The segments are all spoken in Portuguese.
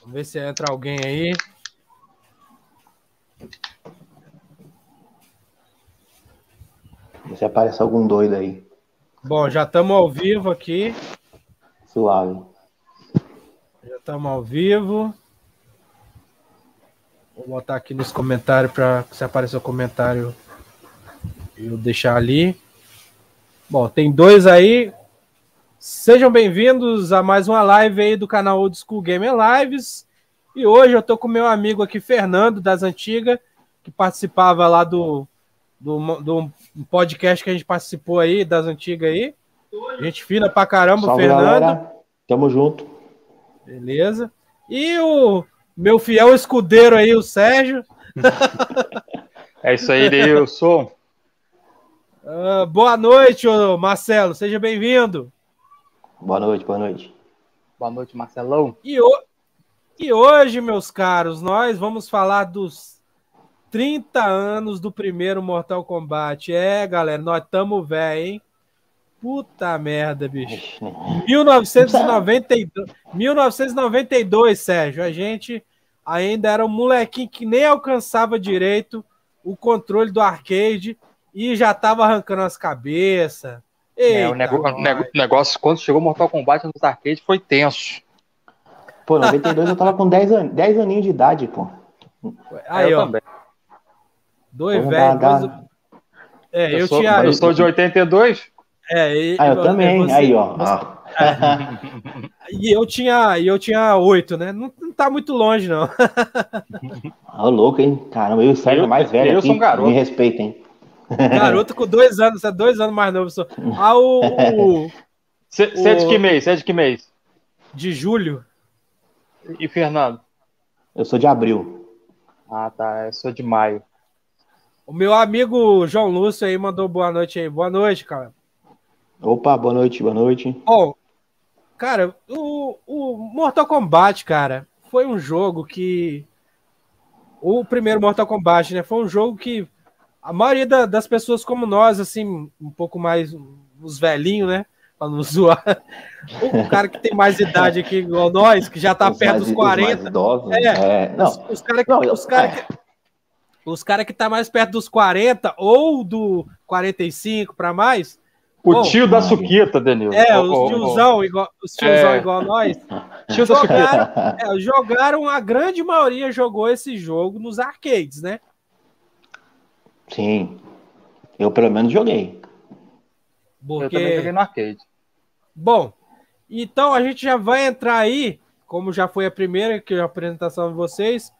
Vamos ver se entra alguém aí. Se aparece algum doido aí. Bom, já estamos ao vivo aqui. Suave. Já estamos ao vivo. Vou botar aqui nos comentários para se aparecer o comentário eu deixar ali. Bom, tem dois aí. Sejam bem-vindos a mais uma live aí do canal Old School Gamer Lives. E hoje eu tô com meu amigo aqui, Fernando, das antigas, que participava lá do podcast que a gente participou aí, das antigas aí. Gente fina pra caramba, Salve, Fernando. galera. Tamo junto. Beleza. E o meu fiel escudeiro aí, o Sérgio. É isso aí, eu sou. Boa noite, Marcelo. Seja bem-vindo. Boa noite, boa noite. Boa noite, Marcelão. E hoje, meus caros, nós vamos falar dos 30 anos do primeiro Mortal Kombat. É, galera, nós estamos velho, hein? Puta merda, bicho. 1992, Sérgio. A gente ainda era um molequinho que nem alcançava direito o controle do arcade e já tava arrancando as cabeças. O negócio, quando chegou Mortal Kombat nos arcades, foi tenso. Pô, 92 eu tava com 10 aninhos de idade, pô. Aí, eu ó. também. Dois velhos. Eu sou de 82. Eu também. Você, aí, ó. E eu tinha 8, né? Não tá muito longe, não. Ô, louco, hein? Caramba, eu e o Sérgio é mais velho aqui. Sou um garoto. Me respeitem. Garoto com 2 anos, você é 2 anos mais novo. Você é de que mês? Você é de que mês? De julho. E Fernando? Eu sou de abril. Ah, tá. Eu sou de maio. O meu amigo João Lúcio aí mandou boa noite aí. Boa noite, cara. Opa, boa noite, boa noite. Bom, cara, o Mortal Kombat, cara, foi um jogo que... O primeiro Mortal Kombat, né? Foi um jogo que a maioria das pessoas como nós, assim, um pouco mais os velhinhos, né? Pra não zoar. O cara que tem mais idade aqui, igual nós, que já tá perto dos 40. Os mais idosos, Os caras que tá mais perto dos 40 ou do 45 para mais. Tio da Suquita, Danilo. Os tiozão igual nós. Tio da Suquita. Jogaram, a grande maioria jogou esse jogo nos arcades, né? Sim. Eu pelo menos joguei. Porque... Eu também joguei no arcade. Bom, então a gente já vai entrar aí, como já foi a primeira que a apresentação de vocês.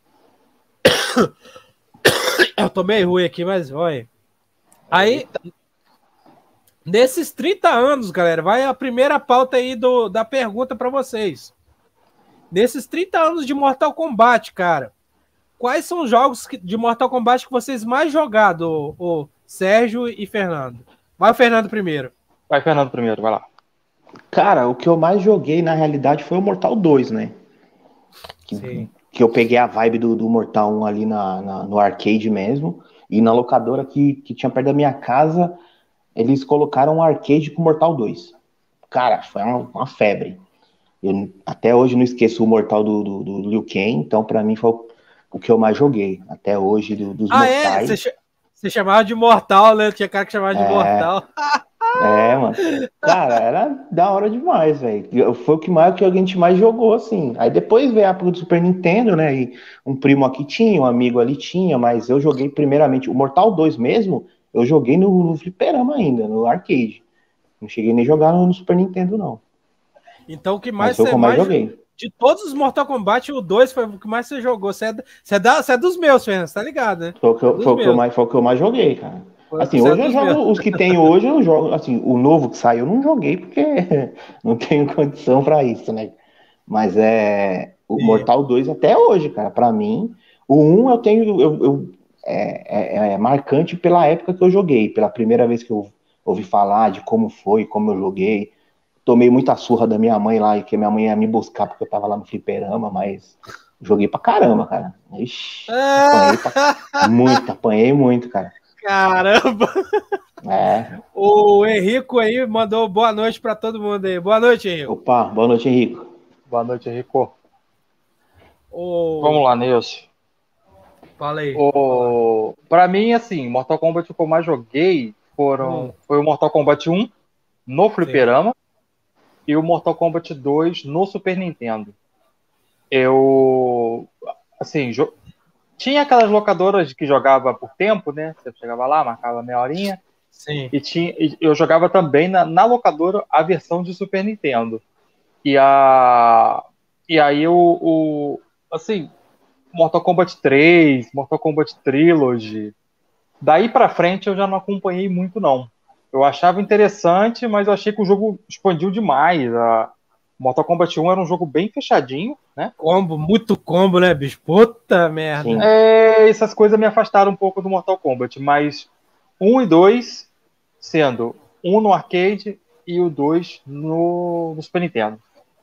Eu tô meio ruim aqui, mas olha. Aí, nesses 30 anos, galera, vai a primeira pauta aí da pergunta para vocês. Nesses 30 anos de Mortal Kombat, cara, quais são os jogos de Mortal Kombat que vocês mais jogaram, o Sérgio e Fernando? Vai o Fernando primeiro. Vai, Fernando primeiro, vai lá. Cara, o que eu mais joguei, na realidade, foi o Mortal 2, né? Sim. Que eu peguei a vibe do Mortal 1 ali no arcade mesmo, e na locadora que tinha perto da minha casa, eles colocaram um arcade com Mortal 2. Cara, foi uma febre. Eu até hoje não esqueço o Mortal do Liu Kang, então pra mim foi o que eu mais joguei, até hoje, dos mortais. Você chamava de Mortal, né? Tinha cara que chamava de Mortal. Mano. Cara, era da hora demais, velho. Foi o que a gente mais jogou, assim. Aí depois veio a época do Super Nintendo, né? E um primo aqui tinha, um amigo ali tinha, mas eu joguei primeiramente o Mortal 2 mesmo, eu joguei no fliperama ainda, no arcade. Não cheguei nem a jogar no Super Nintendo, não. Então o que mais você mais joguei? De todos os Mortal Kombat, o 2 foi o que mais você jogou. Você é dos meus, Fernando, tá ligado, né? Foi o que eu mais joguei, cara. Assim, hoje eu jogo os que tem hoje, eu jogo, assim, o novo que saiu eu não joguei porque não tenho condição pra isso, né? Mas o Mortal 2 até hoje, cara, pra mim, o 1 eu tenho, é marcante pela época que eu joguei, pela primeira vez que eu ouvi falar de como foi, como eu joguei. Tomei muita surra da minha mãe lá, que minha mãe ia me buscar porque eu tava lá no fliperama, mas joguei pra caramba, cara. Ixi, apanhei muito, cara. Caramba! O Henrico aí mandou boa noite pra todo mundo aí. Boa noite, Henrico. Opa, boa noite, Henrico. Boa noite, Henrico. Vamos lá, Nilson. Fala aí. Pra mim, assim, Mortal Kombat que eu mais joguei foi o Mortal Kombat 1 no fliperama e o Mortal Kombat 2 no Super Nintendo. Eu, assim, tinha aquelas locadoras que jogava por tempo, né? Você chegava lá, marcava meia horinha. Sim. E eu jogava também na locadora a versão de Super Nintendo. E aí assim, Mortal Kombat 3, Mortal Kombat Trilogy. Daí pra frente eu já não acompanhei muito, não. Eu achava interessante, mas eu achei que o jogo expandiu demais. Mortal Kombat 1 era um jogo bem fechadinho, né? Muito combo, né, bicho? Puta merda. Essas coisas me afastaram um pouco do Mortal Kombat, mas 1 e 2 sendo um no arcade e o 2 no Super Nintendo.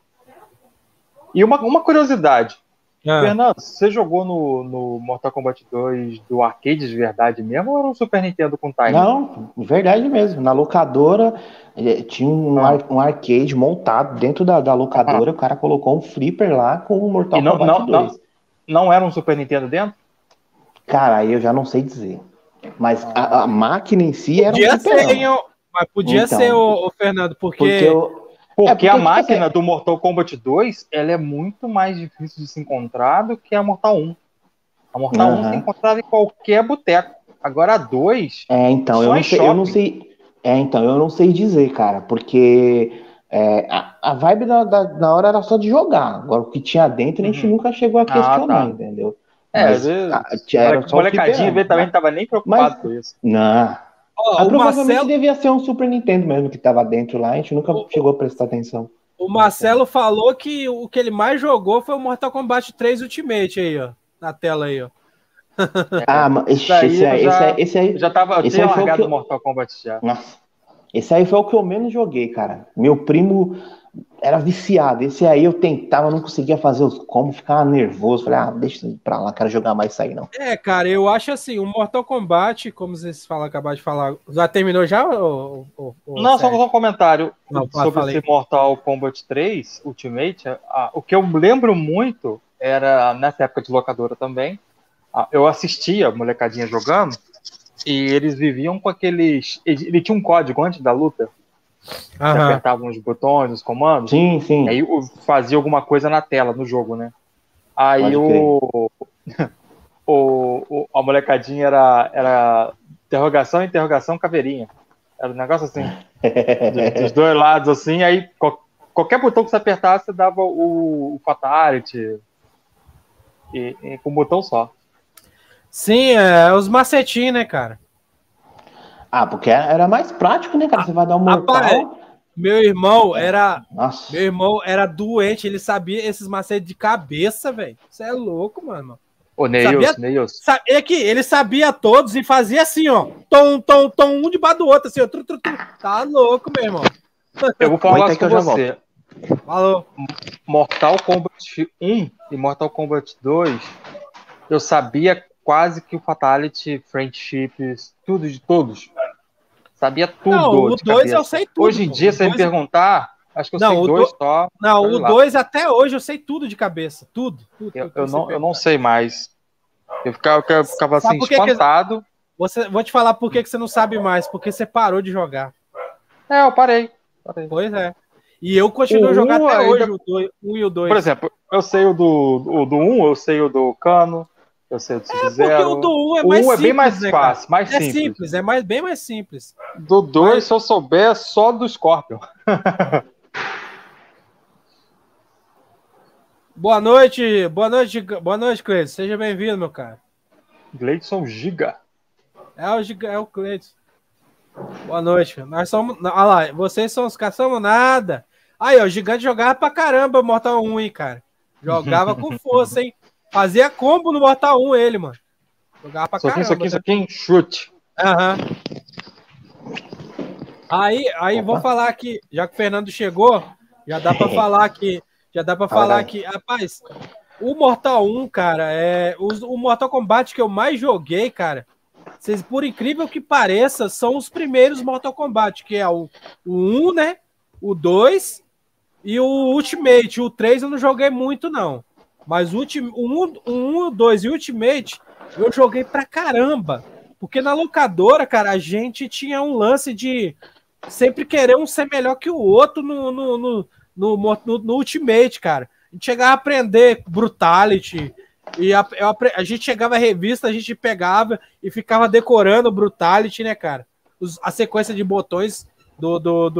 E uma curiosidade. Fernando, você jogou no Mortal Kombat 2 do arcade de verdade mesmo ou era um Super Nintendo com time? Não, verdade mesmo. Na locadora tinha um arcade montado dentro da locadora. O cara colocou um flipper lá com o Mortal Kombat 2. Não era um Super Nintendo dentro? Cara, aí eu já não sei dizer. Mas a máquina em si era um fliperama. Mas podia ser, o Fernando, porque a máquina do Mortal Kombat 2 ela é muito mais difícil de se encontrar do que a Mortal 1. A Mortal 1 se encontrava em qualquer boteco. Agora a 2. Então, eu não sei. Então, eu não sei dizer, cara, porque a vibe na hora era só de jogar. Agora, o que tinha dentro a gente nunca chegou a questionar, entendeu? Mas, era só molecadinha também não tava nem preocupado com isso. Não. Provavelmente devia ser um Super Nintendo mesmo que tava dentro lá, a gente nunca chegou a prestar atenção. O Marcelo falou que o que ele mais jogou foi o Mortal Kombat 3 Ultimate aí, ó. Na tela aí, ó. Esse aí já tava largado o Mortal Kombat já. Nossa. Esse aí foi o que eu menos joguei, cara. Meu primo era viciado. Esse aí eu tentava, não conseguia fazer os combos, ficava nervoso. Falei, deixa eu ir pra lá, quero jogar mais isso aí, não. Cara, eu acho assim, o Mortal Kombat, como vocês acabaram de falar, já terminou já? Não, só um comentário sobre esse Mortal Kombat 3 Ultimate. O que eu lembro muito era, nessa época de locadora também, eu assistia a molecadinha jogando e eles viviam com aqueles... Ele tinha um código antes da luta. Você apertava uns botões, os comandos. Sim. Aí fazia alguma coisa na tela, no jogo, né? Aí a molecadinha era interrogação, caveirinha. Era um negócio assim. Dos dois lados, assim. Aí qualquer botão que você apertasse, você dava o Fatality. E com um botão só. Sim, os macetinhos, né, cara? Porque era mais prático, né, cara? Você vai dar um mortal. Meu irmão era doente, ele sabia esses macetes de cabeça, velho. Você é louco, mano. Ô, Neils. Ele sabia todos e fazia assim, ó. Tom, um debaixo do outro, assim, ó. Tá louco, meu irmão. Eu vou falar com você. Falou. Mortal Kombat 1 e Mortal Kombat 2, eu sabia quase que o Fatality, Friendships, tudo de todos. Sabia tudo. Não, o 2 eu sei tudo. Hoje em dia, se me perguntar, acho que eu sei dois só. Não, o 2 até hoje eu sei tudo de cabeça. Tudo. Eu não sei mais. Eu ficava assim, espantado. Vou te falar por que você não sabe mais. Porque você parou de jogar. Eu parei. Pois é. E eu continuo jogando até hoje, o 1 e o 2. Por exemplo, eu sei o do 1, eu sei o do Kano, eu sei o do Sub-Zero. Porque o do 1 é mais simples, bem mais fácil, mais simples. É simples, bem mais simples. Do 2, se eu souber, só do Scorpion. Boa noite, Cleiton. Seja bem-vindo, meu cara. Gleidson Giga. É o Cleiton. Boa noite. Nós somos... Olha lá, vocês são os caçamos nada. Aí, ó, o Gigante jogava pra caramba Mortal 1, hein, cara. Jogava com força, hein. Fazia combo no Mortal 1 ele, mano. Jogava pra caramba. Isso aqui, chute. Aí vou falar aqui, já que o Fernando chegou, já dá pra falar aqui. Rapaz, o Mortal 1, cara, o Mortal Kombat que eu mais joguei, cara, vocês, por incrível que pareça, são os primeiros Mortal Kombat, que é o 1, né? O 2 e o Ultimate. O 3 eu não joguei muito, não. Mas o 1, o 2 e o Ultimate eu joguei pra caramba. Porque na locadora, cara, a gente tinha um lance de sempre querer um ser melhor que o outro no Ultimate, cara. A gente chegava a aprender Brutality. E a gente chegava a revista, a gente pegava e ficava decorando Brutality, né, cara? A sequência de botões do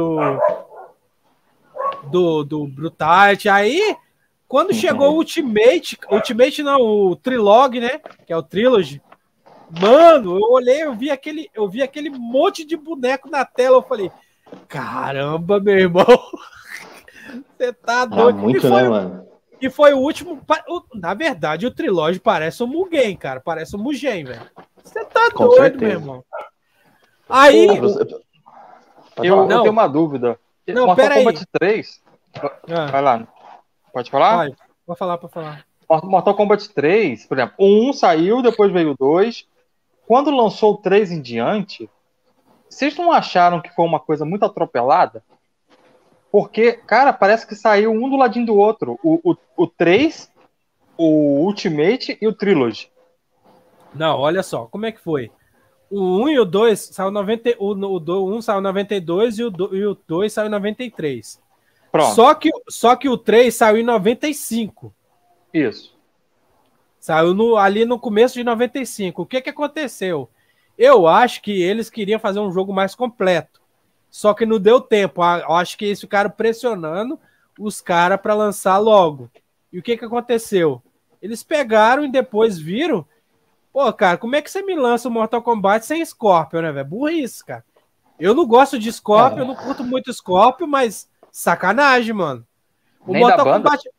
Brutality. Aí, quando chegou o Ultimate não, o Trilog, né? Que é o Trilogy. Mano, eu olhei, eu vi aquele monte de boneco na tela, eu falei, caramba, meu irmão. Você tá doido. Muito, né, mano? E foi o último. Na verdade, o Trilogy parece um Mugen, cara. Parece um Mugen, velho. Você tá Com doido, certeza. meu irmão. Aí. Eu tenho uma dúvida. Não, Mortal Kombat 3. Vai lá. Pode falar? Pode falar. Mortal Kombat 3, por exemplo, o 1 saiu, depois veio o 2. Quando lançou o 3 em diante, vocês não acharam que foi uma coisa muito atropelada? Porque, cara, parece que saiu um do ladinho do outro. O 3, o Ultimate e o Trilogy. Não, olha só, como é que foi? O 1 e o 2 saiu em 90, o 1 saiu em 92 e o 2 saiu em 93. Pronto. Só que o 3 saiu em 95. Isso. Saiu ali no começo de 95. O que aconteceu? Eu acho que eles queriam fazer um jogo mais completo. Só que não deu tempo. Eu acho que eles ficaram pressionando os caras para lançar logo. E o que aconteceu? Eles pegaram e depois viram. Pô, cara, como é que você me lança o Mortal Kombat sem Scorpion, né, velho? Burrice, cara. Eu não gosto de Scorpion, eu não curto muito Scorpion, mas sacanagem, mano. O Nem Mortal da banda? Kombat.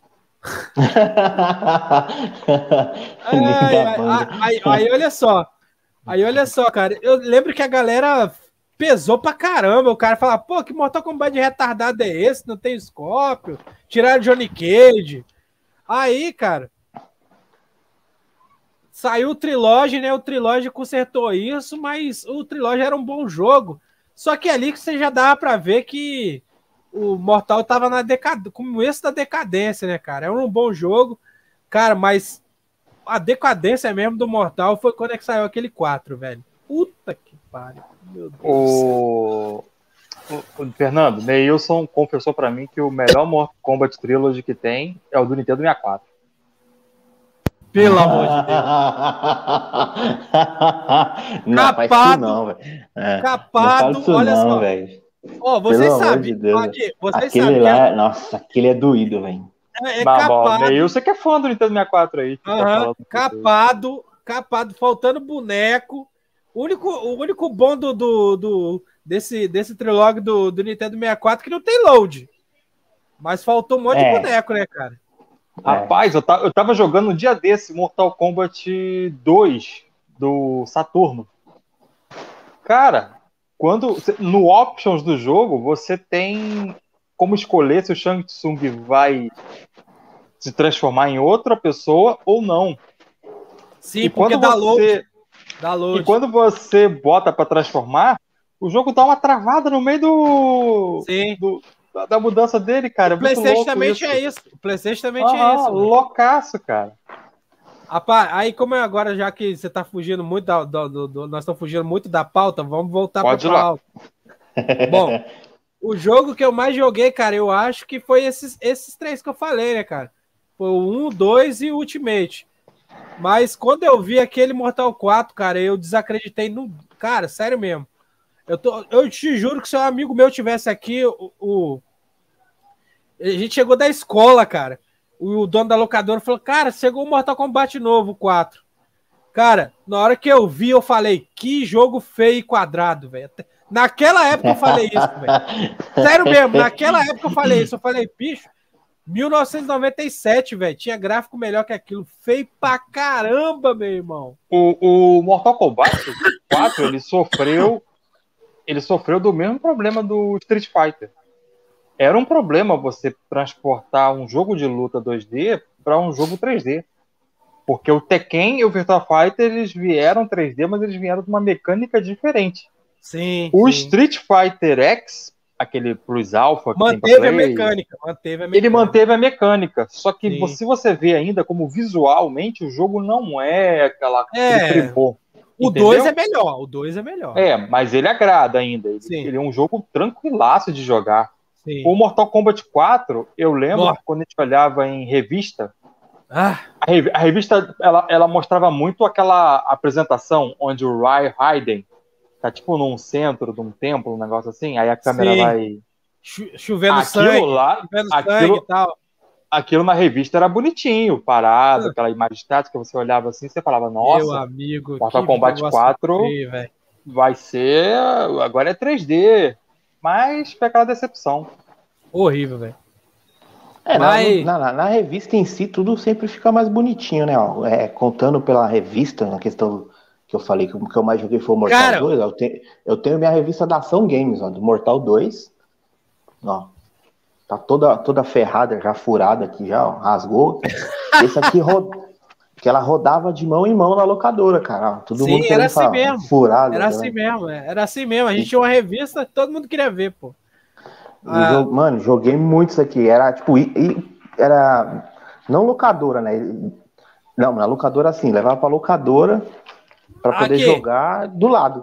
Aí, olha só. Aí, olha só, cara. Eu lembro que a galera pesou pra caramba. O cara fala, pô, que Mortal Kombat retardado é esse? Não tem Scorpion. Tiraram Johnny Cage. Aí, cara, saiu o Trilogy, né? O Trilogy consertou isso, mas o Trilogy era um bom jogo. Só que ali que você já dava pra ver que o Mortal tava na começo da decadência, né, cara? É um bom jogo, cara, mas a decadência mesmo do Mortal foi quando é que saiu aquele 4, velho. Puta que pariu. Meu Deus o Fernando, Neilson confessou pra mim que o melhor Mortal Kombat Trilogy que tem é o do Nintendo 64. Pelo amor de Deus. Não, capado, não, velho. Capado, não olha só. Véio. Ó, vocês sabem. De aquele lá, nossa, aquele é doído, velho. Capado. Neilson que é fã do Nintendo 64 aí. Capado, faltando boneco. O único bom desse trilógio do Nintendo 64 que não tem load. Mas faltou um monte de boneco, né, cara? Rapaz, eu tava jogando um dia desse Mortal Kombat 2 do Saturno. Cara, no options do jogo, você tem como escolher se o Shang Tsung vai se transformar em outra pessoa ou não. Sim, e porque dá load. E quando você bota para transformar, o jogo dá uma travada no meio da mudança dele, cara. O PlayStation também tinha isso. O PlayStation também tinha isso. Loucaço, cara. Aí, como é agora, já que você tá fugindo muito nós estamos fugindo muito da pauta, vamos voltar para a pauta. Bom, o jogo que eu mais joguei, cara, eu acho que foi esses três que eu falei, né, cara? Foi o 1, 2 e o Ultimate. Mas quando eu vi aquele Mortal 4, cara, eu desacreditei no... Cara, sério mesmo. Eu te juro que se um amigo meu tivesse aqui, a gente chegou da escola, cara. O dono da locadora falou, cara, chegou o Mortal Kombat novo, 4. Cara, na hora que eu vi, eu falei, que jogo feio e quadrado, velho. Naquela época eu falei isso, velho. Sério mesmo, naquela época eu falei isso. Eu falei, bicho, 1997, velho, tinha gráfico melhor que aquilo. Feio pra caramba, meu irmão. O Mortal Kombat 4, ele sofreu do mesmo problema do Street Fighter. Era um problema você transportar um jogo de luta 2D para um jogo 3D. Porque o Tekken e o Virtua Fighter, eles vieram 3D, mas eles vieram de uma mecânica diferente. Sim. O Street Fighter X, aquele Plus Alpha. Manteve a mecânica. Ele manteve a mecânica. Só que Sim. se você vê ainda como visualmente, o jogo não é aquele primor. O 2 é melhor. O 2 é melhor. Mas ele agrada ainainda. Ele é um jogo tranquilaço de jogar. Sim. O Mortal Kombat 4, eu lembro que quando a gente olhava em revista, a revista ela mostrava muito aquela apresentação onde o Raiden tá tipo num centro de um templo, um negócio assim, aí a câmera vai... Chovendo sangue e tal. Aquilo na revista era bonitinho, parado, aquela imagem estática, você olhava assim, você falava, nossa, meu amigo, Mortal Kombat 4 vai ser... Agora é 3D. Mas foi aquela decepção. Horrível, velho. Na revista em si, tudo sempre fica mais bonitinho, né? Contando pela revista, na questão que eu falei que o que eu mais joguei foi o Mortal 2. Eu tenho minha revista da Ação Games, do Mortal 2. Ó, tá toda ferrada, já furada aqui, já, ó, rasgou. Esse aqui que ela rodava de mão em mão na locadora, cara. Todo mundo era assim mesmo. Furado. Era assim mesmo, era assim mesmo. A gente tinha uma revista, todo mundo queria ver, pô. Mano, joguei muito isso aqui. Era tipo, era não locadora, né? Não, na locadora assim, levava pra locadora pra poder jogar do lado.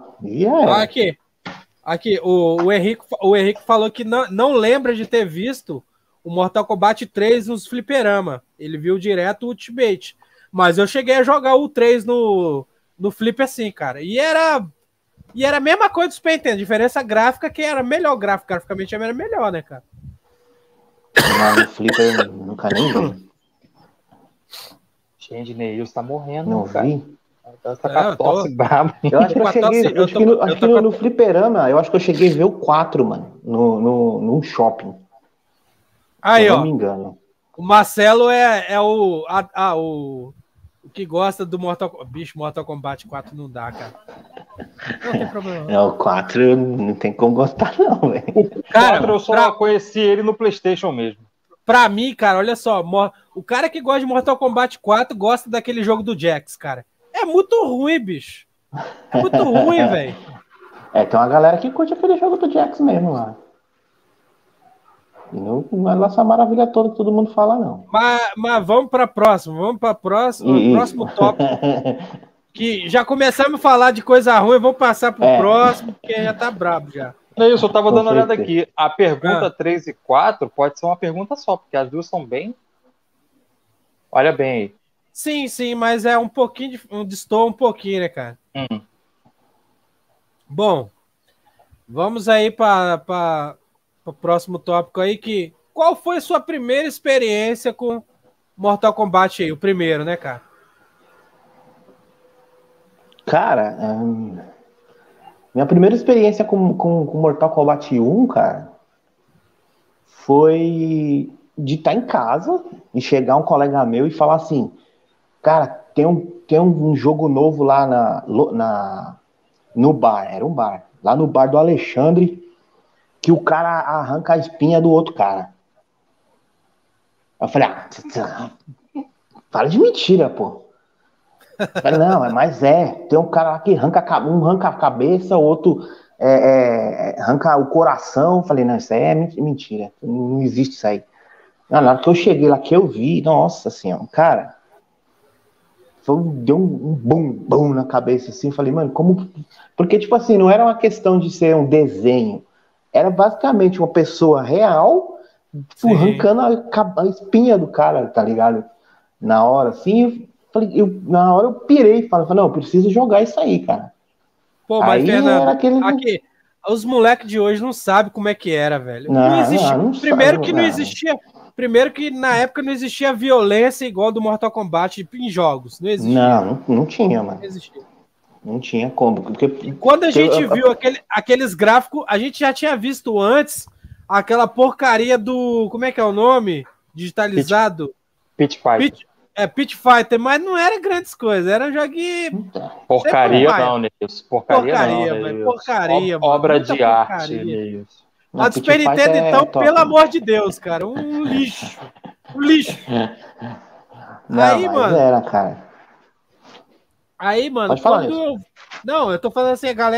Aqui, o Henrique falou que não lembra de ter visto o Mortal Kombat 3 nos fliperama. Ele viu direto o Ultimate. Mas eu cheguei a jogar o 3 no flip assim, cara. E era a mesma coisa do Super Nintendo. Diferença gráfica que era melhor. Graficamente era melhor, né, cara? Mas no flip eu nunca nem vi. Gente, Neilson tá morrendo, não cara. Vi. Tá com a tosse brava. Eu acho que eu cheguei. Acho que no fliperama, eu acho que eu cheguei a ver o 4, mano. Num shopping. Aí, se eu não me engano. O Marcelo é o que gosta do Mortal Kombat 4 não dá, cara. Não tem problema. O 4 não tem como gostar, não, velho. O 4 eu só conheci ele no PlayStation mesmo. Pra mim, cara, olha só. O cara que gosta de Mortal Kombat 4 gosta daquele jogo do Jax, cara. É muito ruim, bicho. É muito ruim, velho. Tem uma galera que curte aquele jogo do Jax mesmo lá. E não é lá essa maravilha toda que todo mundo fala, não. Mas vamos para próximo. Próximo tópico. Que já começamos a falar de coisa ruim, vamos passar pro próximo, porque já tá brabo já. É isso, eu tava dando uma olhada aqui. A pergunta 3 e 4 pode ser uma pergunta só, porque as duas são bem... Olha bem aí. Sim, mas é um pouquinho, destoa um pouquinho, né, cara? Bom, vamos aí para o próximo tópico aí, qual foi a sua primeira experiência com Mortal Kombat aí? O primeiro, né, cara? Cara, minha primeira experiência com Mortal Kombat 1, cara, foi de estar em casa e chegar um colega meu e falar assim, cara, tem um jogo novo lá no bar, era um bar, lá no bar do Alexandre, que o cara arranca a espinha do outro cara. Eu falei, para de mentira, pô. Eu falei, não, mas tem um cara lá que arranca a cabeça, o outro arranca o coração. Eu falei, não, isso aí é mentira, não existe isso aí. Na hora que eu cheguei lá, que eu vi, nossa senhora, cara, deu um bum na cabeça, assim, falei, mano, como... Porque, tipo assim, não era uma questão de ser um desenho, era basicamente uma pessoa real, tipo, arrancando a espinha do cara, tá ligado? Na hora, assim, na hora eu pirei, falei, não, eu preciso jogar isso aí, cara. Pô, mas, aí, Fernando, aqui, os moleques de hoje não sabem como é que era, velho. Não existia. Primeiro que não existia... Primeiro que na época não existia violência igual do Mortal Kombat em jogos. Não existia. Não tinha, mano. Não existia. Não tinha como. E quando a gente viu aqueles gráficos, a gente já tinha visto antes aquela porcaria do... Como é que é o nome? Digitalizado? Pit Fighter. Pit Fighter, mas não era grandes coisas. Era um joguinho... Porcaria não, Neilson. Porcaria, velho. Porcaria, mano. Obra de arte, Neilson. A do Super Nintendo, então, pelo amor de Deus, cara. Um lixo. Um lixo. Não, aí, mano. Era, cara. Aí, mano. Pode falar Não, eu tô falando assim, a galera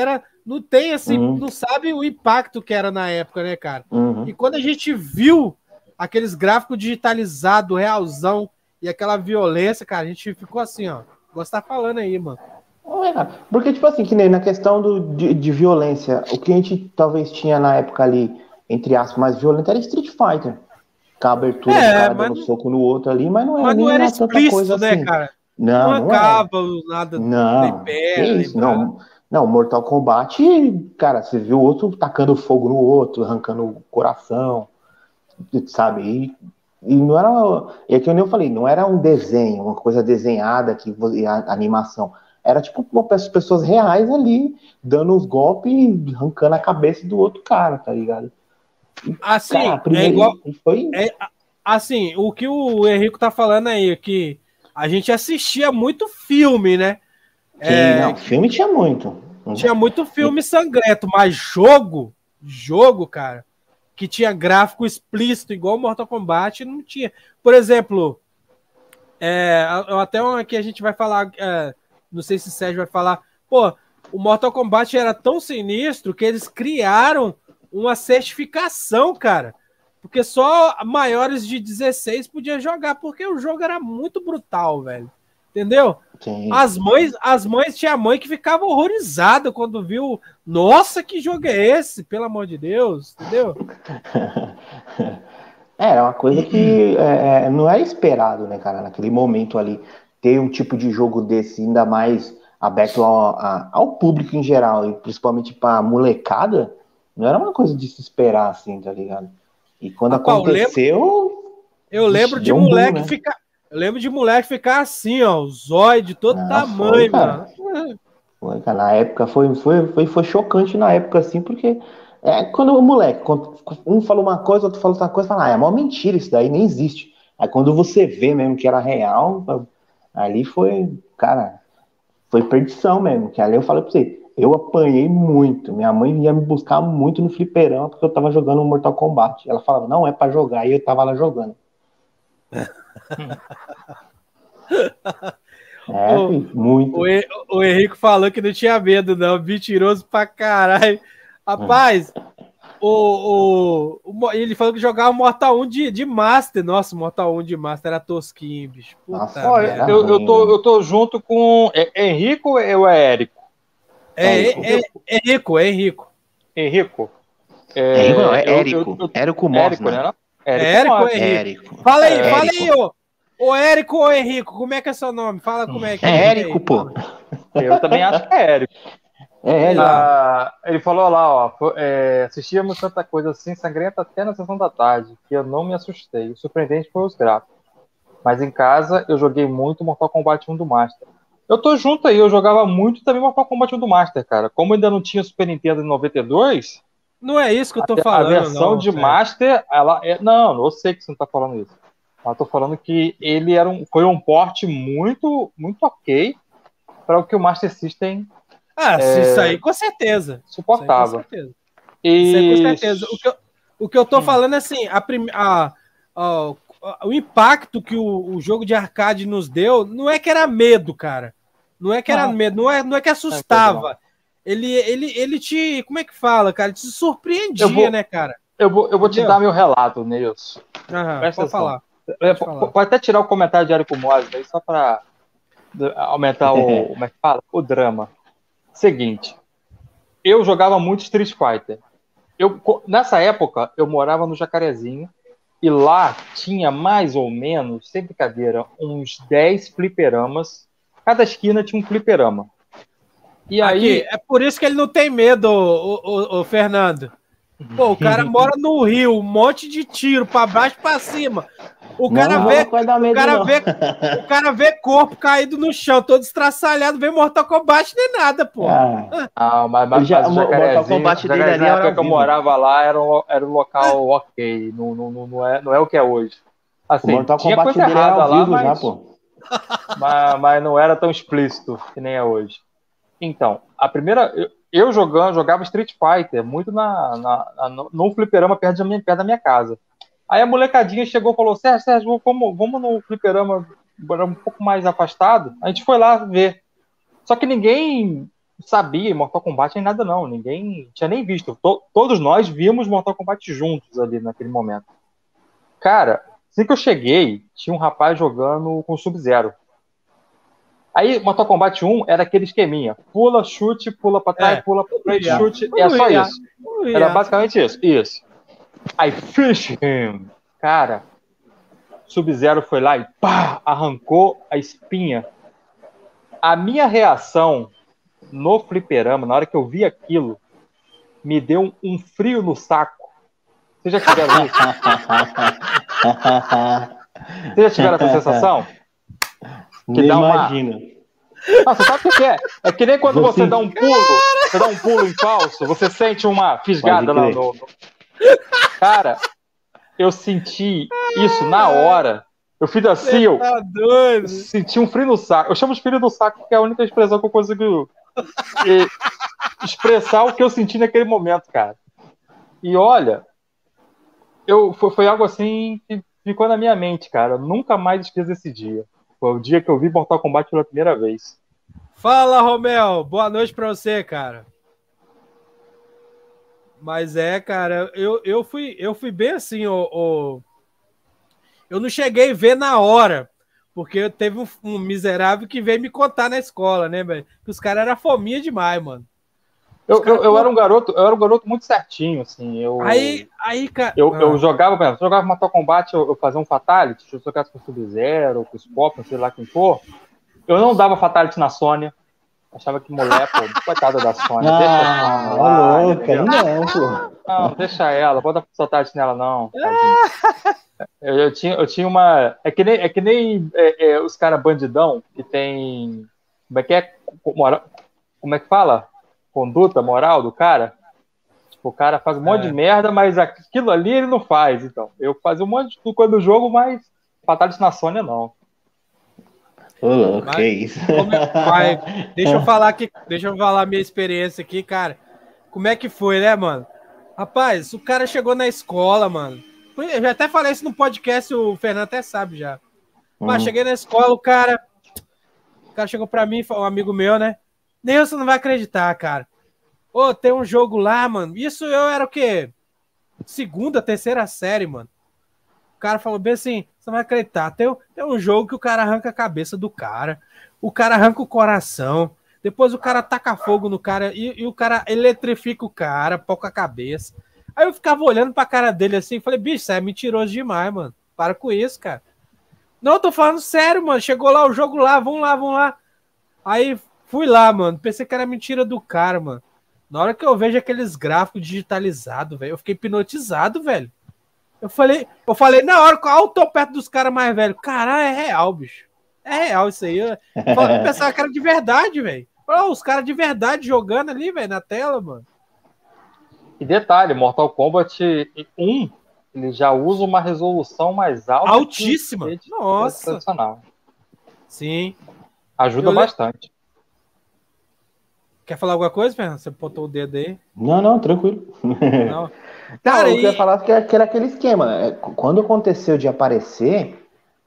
não tem assim, não sabe o impacto que era na época, né, cara? E quando a gente viu aqueles gráficos digitalizados, realzão, e aquela violência, cara, a gente ficou assim, ó. Você tá falando aí, mano. Porque, tipo assim, que nem na questão de violência, o que a gente talvez tinha na época ali, entre aspas, mais violento era Street Fighter. Com a abertura do cara dando soco no outro ali, mas não era nem tanta coisa né, assim. Cara? Não arrancava nada não, que isso, não, Mortal Kombat, cara, você viu o outro tacando fogo no outro, arrancando o coração, sabe? E não era, é que eu falei, não era um desenho, uma coisa desenhada, a animação. Era tipo pessoas reais ali, dando os golpes e arrancando a cabeça do outro cara, tá ligado? Assim, cara, é igual. Assim, o que o Henrico tá falando aí, que a gente assistia muito filme, né? Sim, filme tinha muito. Tinha muito filme sangrento, mas jogo, cara, que tinha gráfico explícito, igual Mortal Kombat, não tinha. Por exemplo, até um aqui a gente vai falar, não sei se o Sérgio vai falar, pô, o Mortal Kombat era tão sinistro que eles criaram uma certificação, cara, porque só maiores de 16 podiam jogar, porque o jogo era muito brutal, velho, entendeu? Sim. As mães, tinha mãe que ficava horrorizada quando viu, nossa, que jogo é esse, pelo amor de Deus, entendeu? Era uma coisa que não era esperado, né, cara, naquele momento ali, ter um tipo de jogo desse, ainda mais aberto ao público em geral, e principalmente pra molecada, não era uma coisa de se esperar, assim, tá ligado? E quando aconteceu... Eu lembro de moleque ficar... Eu lembro de moleque ficar assim, ó, o zóio de todo tamanho, mano. Foi, cara, na época foi chocante na época, assim, porque quando o moleque, um falou uma coisa, outro falou outra coisa, fala, é mó mentira isso daí, nem existe. Aí quando você vê mesmo que era real, ali foi, cara, foi perdição mesmo, que ali eu falei pra você, eu apanhei muito, minha mãe ia me buscar muito no fliperama porque eu tava jogando Mortal Kombat. Ela falava, não é pra jogar, e eu tava lá jogando. Muito. O Henrico falou que não tinha medo, não. Mentiroso pra caralho. Rapaz, ele falou que jogava Mortal 1 de Master. Nossa, Mortal 1 de Master era tosquinho, bicho. Nossa, eu tô junto com. Henrico ou é Érico? Henrico. Henrico não, é Érico. Érico Moss, né? Érico. Fala aí, ô Érico ou Henrico, como é que é seu nome? Fala como é que é. Érico, pô. Eu também acho que é Érico. Ele falou lá, ó, assistíamos tanta coisa assim, sangrenta até na sessão da tarde, que eu não me assustei. O surpreendente foi os gráficos. Mas em casa eu joguei muito Mortal Kombat 1 do Master. Eu tô junto aí, eu jogava muito também Mortal Kombat 1 do Master, cara. Como ainda não tinha Super Nintendo em 92... Não é isso que eu tô falando, a versão de Master, ela não, eu sei que você não tá falando isso. Eu tô falando que ele foi um porte muito, muito ok para o que o Master System isso aí com certeza suportava. Isso aí com certeza. O que eu tô falando é assim, o impacto que o jogo de arcade nos deu, não é que era medo, cara. Não é que era medo, não é que assustava. Ele te, como é que fala, cara? Te surpreendia, né, cara? Eu vou te dar meu relato, Nilson. Pode falar. Pode até tirar o comentário de Érico Mose aí, só para aumentar como é que fala? O drama. Seguinte, eu jogava muito Street Fighter. Nessa época, eu morava no Jacarezinho e lá tinha mais ou menos, sem brincadeira, uns 10 fliperamas. Cada esquina tinha um fliperama. E aí... É por isso que ele não tem medo, o Fernando. Pô, o cara mora no Rio, um monte de tiro pra baixo e pra cima. O cara vê corpo caído no chão, todo estraçalhado, vê Mortal Kombat nem nada, pô. Mas o Mortal Kombat dele ali, na época que eu morava lá, era um local ok. Não é o que é hoje. Assim, o Mortal Kombat dele era ao vivo já, pô. Mas não era tão explícito que nem é hoje. Então, a primeira... Eu jogava Street Fighter muito no fliperama perto da minha casa. Aí a molecadinha chegou e falou, Sérgio, vamos no fliperama um pouco mais afastado? A gente foi lá ver. Só que ninguém sabia Mortal Kombat nem nada, não. Ninguém tinha nem visto. Todos nós vimos Mortal Kombat juntos ali naquele momento. Cara, assim que eu cheguei, tinha um rapaz jogando com Sub-Zero. Aí, Mortal Kombat 1 era aquele esqueminha. Pula, chute, pula pra trás, pula pra frente, chute. É só isso. Era basicamente isso. Aí, finish him. Cara, Sub-Zero foi lá e pá, arrancou a espinha. A minha reação no fliperama, na hora que eu vi aquilo, me deu um frio no saco. Vocês já tiveram isso? Vocês já tiveram essa sensação? Que dá imagina. Nossa, sabe o que é? É que nem quando você dá um pulo em falso, você sente uma fisgada lá no... Cara, eu senti isso na hora. Eu fiz assim, eu senti um frio no saco. Eu chamo de frio no saco porque é a única expressão que eu consigo expressar o que eu senti naquele momento, cara. E olha, foi algo assim que ficou na minha mente, cara. Eu nunca mais esqueço esse dia. Foi o dia que eu vi Mortal Kombat pela primeira vez. Fala, Romel. Boa noite pra você, cara. Mas cara, eu fui bem assim, eu não cheguei a ver na hora, porque teve um miserável que veio me contar na escola, né, velho? Que os caras eram fominha demais, mano. Eu era um garoto muito certinho, assim. Cara. Eu jogava Mortal Kombat, eu fazia um Fatality, se eu jogasse com o Sub-Zero, com o Scorpion, sei lá quem for. Eu não dava Fatality na Sônia. Achava que mulher, pô, coitada da Sônia. Não, deixa ela, bota Fatality nela, não. Eu tinha uma. É que nem os caras bandidão que tem. Como é que é? Como é que fala? Conduta moral do cara. Tipo, o cara faz um monte de merda, mas aquilo ali ele não faz. Então, eu fazia um monte de coisa do jogo, mas Fatality na Sônia não. Que isso? Deixa eu falar a minha experiência aqui, cara. Como é que foi, né, mano? Rapaz, o cara chegou na escola, mano. Eu já até falei isso no podcast, o Fernando até sabe já. Mas cheguei na escola, o cara chegou pra mim, um amigo meu, né? Nem você não vai acreditar, cara. Ô, tem um jogo lá, mano. Isso eu era o quê? Segunda, terceira série, mano. O cara falou bem assim, você não vai acreditar. Tem um jogo que o cara arranca a cabeça do cara. O cara arranca o coração. Depois o cara taca fogo no cara e o cara eletrifica o cara, poca a cabeça. Aí eu ficava olhando pra cara dele assim, falei, bicho, isso é mentiroso demais, mano. Para com isso, cara. Não, eu tô falando sério, mano. Chegou lá o jogo lá, vamos lá. Aí fui lá, mano. Pensei que era mentira do cara, mano. Na hora que eu vejo aqueles gráficos digitalizados, velho, eu fiquei hipnotizado, velho. Eu falei na hora, eu tô perto dos caras mais velhos. Caralho, é real, bicho. É real isso aí. Eu pensava que era de verdade, velho. Os caras de verdade jogando ali, velho, na tela, mano. E detalhe, Mortal Kombat 1, ele já usa uma resolução mais alta. Altíssima. Nossa. Sim. Ajuda bastante. Quer falar alguma coisa, Fernando? Você botou o dedo aí? Não, tranquilo. Não. Cara, eu queria falar que era aquele esquema. Quando aconteceu de aparecer,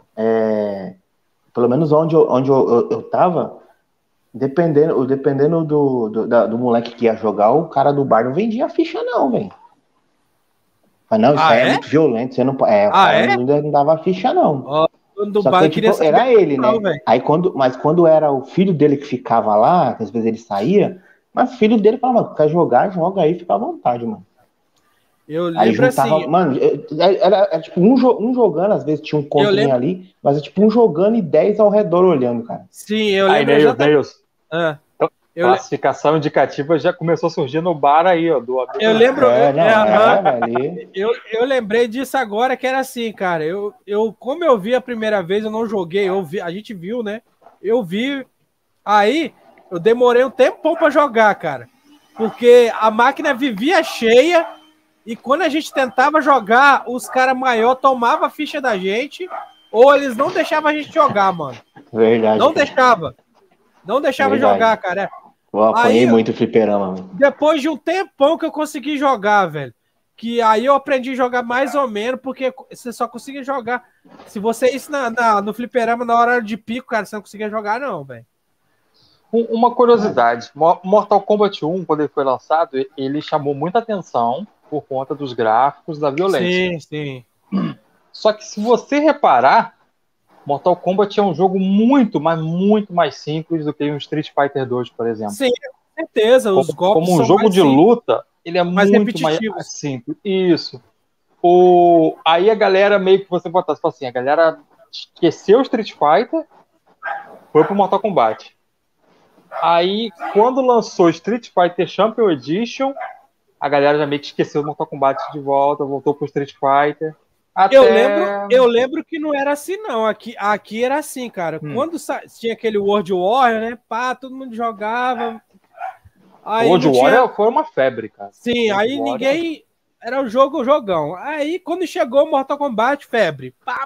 pelo menos onde eu tava, dependendo do moleque que ia jogar, o cara do bar não vendia a ficha, não, velho. Mas não, isso aí é muito violento. Você não, o cara não dava a ficha, não. Do bar que, tipo, era ele, né? Aí mas quando era o filho dele que ficava lá, às vezes ele saía, mas o filho dele falava, quer jogar, joga aí, fica à vontade, mano. Eu lembro juntava, assim... Mano, era tipo um jogando, às vezes tinha um continho ali, mas é tipo um jogando e 10 ao redor olhando, cara. Sim, eu lembro... Classificação indicativa já começou a surgir no bar aí, ó. Eu lembro... Eu lembrei disso agora, que era assim, cara. Como eu vi a primeira vez, eu não joguei, a gente viu, né? Eu vi... Aí, eu demorei um tempão pra jogar, cara. Porque a máquina vivia cheia e quando a gente tentava jogar, os caras maiores tomavam a ficha da gente ou eles não deixavam a gente jogar, mano. Verdade. Não deixava jogar, cara. Eu apanhei muito fliperama, mano. Depois de um tempão que eu consegui jogar, velho. Que aí eu aprendi a jogar mais ou menos, porque você só conseguia jogar. Se você isso no fliperama na hora de pico, cara, você não conseguia jogar, não, velho. Uma curiosidade, Mortal Kombat 1, quando ele foi lançado, ele chamou muita atenção por conta dos gráficos, da violência. Sim. Só que se você reparar, Mortal Kombat é um jogo muito mais simples do que um Street Fighter 2, por exemplo. Sim, com certeza. Os golpes como um são jogo mais de simples, luta, ele é mais muito repetitivos. mais simples. Isso. Aí a galera meio que você fala assim, a galera esqueceu o Street Fighter, foi pro Mortal Kombat. Aí, quando lançou Street Fighter Champion Edition, a galera já meio que esqueceu o Mortal Kombat de volta, voltou pro Street Fighter. Eu lembro que não era assim, não. Aqui era assim, cara. Quando tinha aquele World Warrior, né? Pá, todo mundo jogava. Aí World Warrior foi uma febre, cara. Sim, aí ninguém... Era o jogão. Aí, quando chegou o Mortal Kombat, febre. Pá.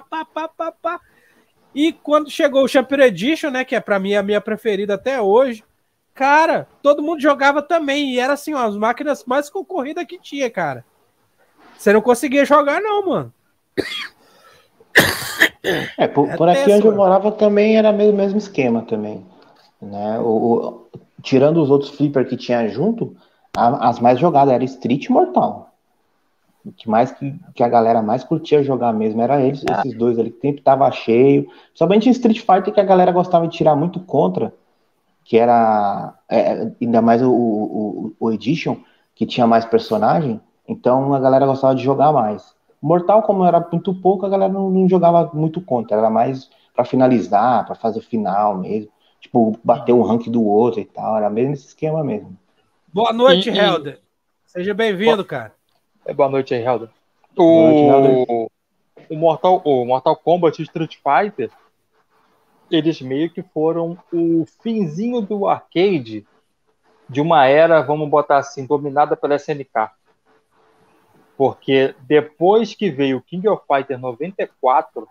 E quando chegou o Champion Edition, né? Que é pra mim a minha preferida até hoje. Cara, todo mundo jogava também. E era assim, ó, as máquinas mais concorridas que tinha, cara. Você não conseguia jogar, não, mano. Por aqui onde eu morava também era o mesmo esquema também, né? Tirando os outros flipper que tinha junto, as mais jogadas era Street e Mortal. O que a galera mais curtia jogar mesmo era esses dois ali, que sempre tava cheio. Somente Street Fighter que a galera gostava de tirar muito contra, que era ainda mais o Edition, que tinha mais personagem, então a galera gostava de jogar mais. Mortal, como era muito pouco, a galera não jogava muito contra, era mais pra finalizar, pra fazer final mesmo, tipo, bater um rank do outro e tal, era mesmo esse esquema mesmo. Boa noite, Helder. Seja bem-vindo, cara. Boa noite aí, Helder. O Mortal Kombat e Street Fighter, eles meio que foram o finzinho do arcade de uma era, vamos botar assim, dominada pela SNK. Porque depois que veio o King of Fighters 94,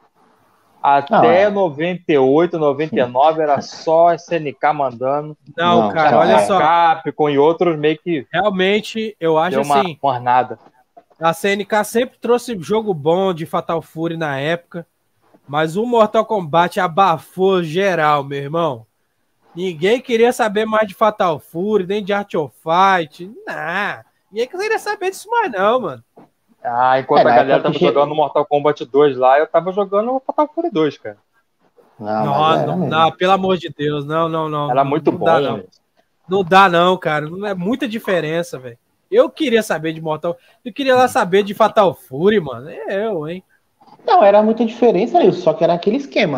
até 98, 99, era só SNK mandando. Não, cara, olha só. Capcom e outros meio que... Realmente, eu acho assim... uma ornada. A CNK sempre trouxe jogo bom de Fatal Fury na época, mas o Mortal Kombat abafou geral, meu irmão. Ninguém queria saber mais de Fatal Fury, nem de Art of Fight. Ninguém queria saber disso mais não, mano. Enquanto a galera tava jogando Mortal Kombat 2 lá, eu tava jogando Fatal Fury 2, cara. Não, pelo amor de Deus, não. Era muito bom. Não dá não, cara. Não é muita diferença, velho. Eu queria saber de Mortal... Eu queria lá saber de Fatal Fury, mano. Hein? Não, era muita diferença isso, só que era aquele esquema.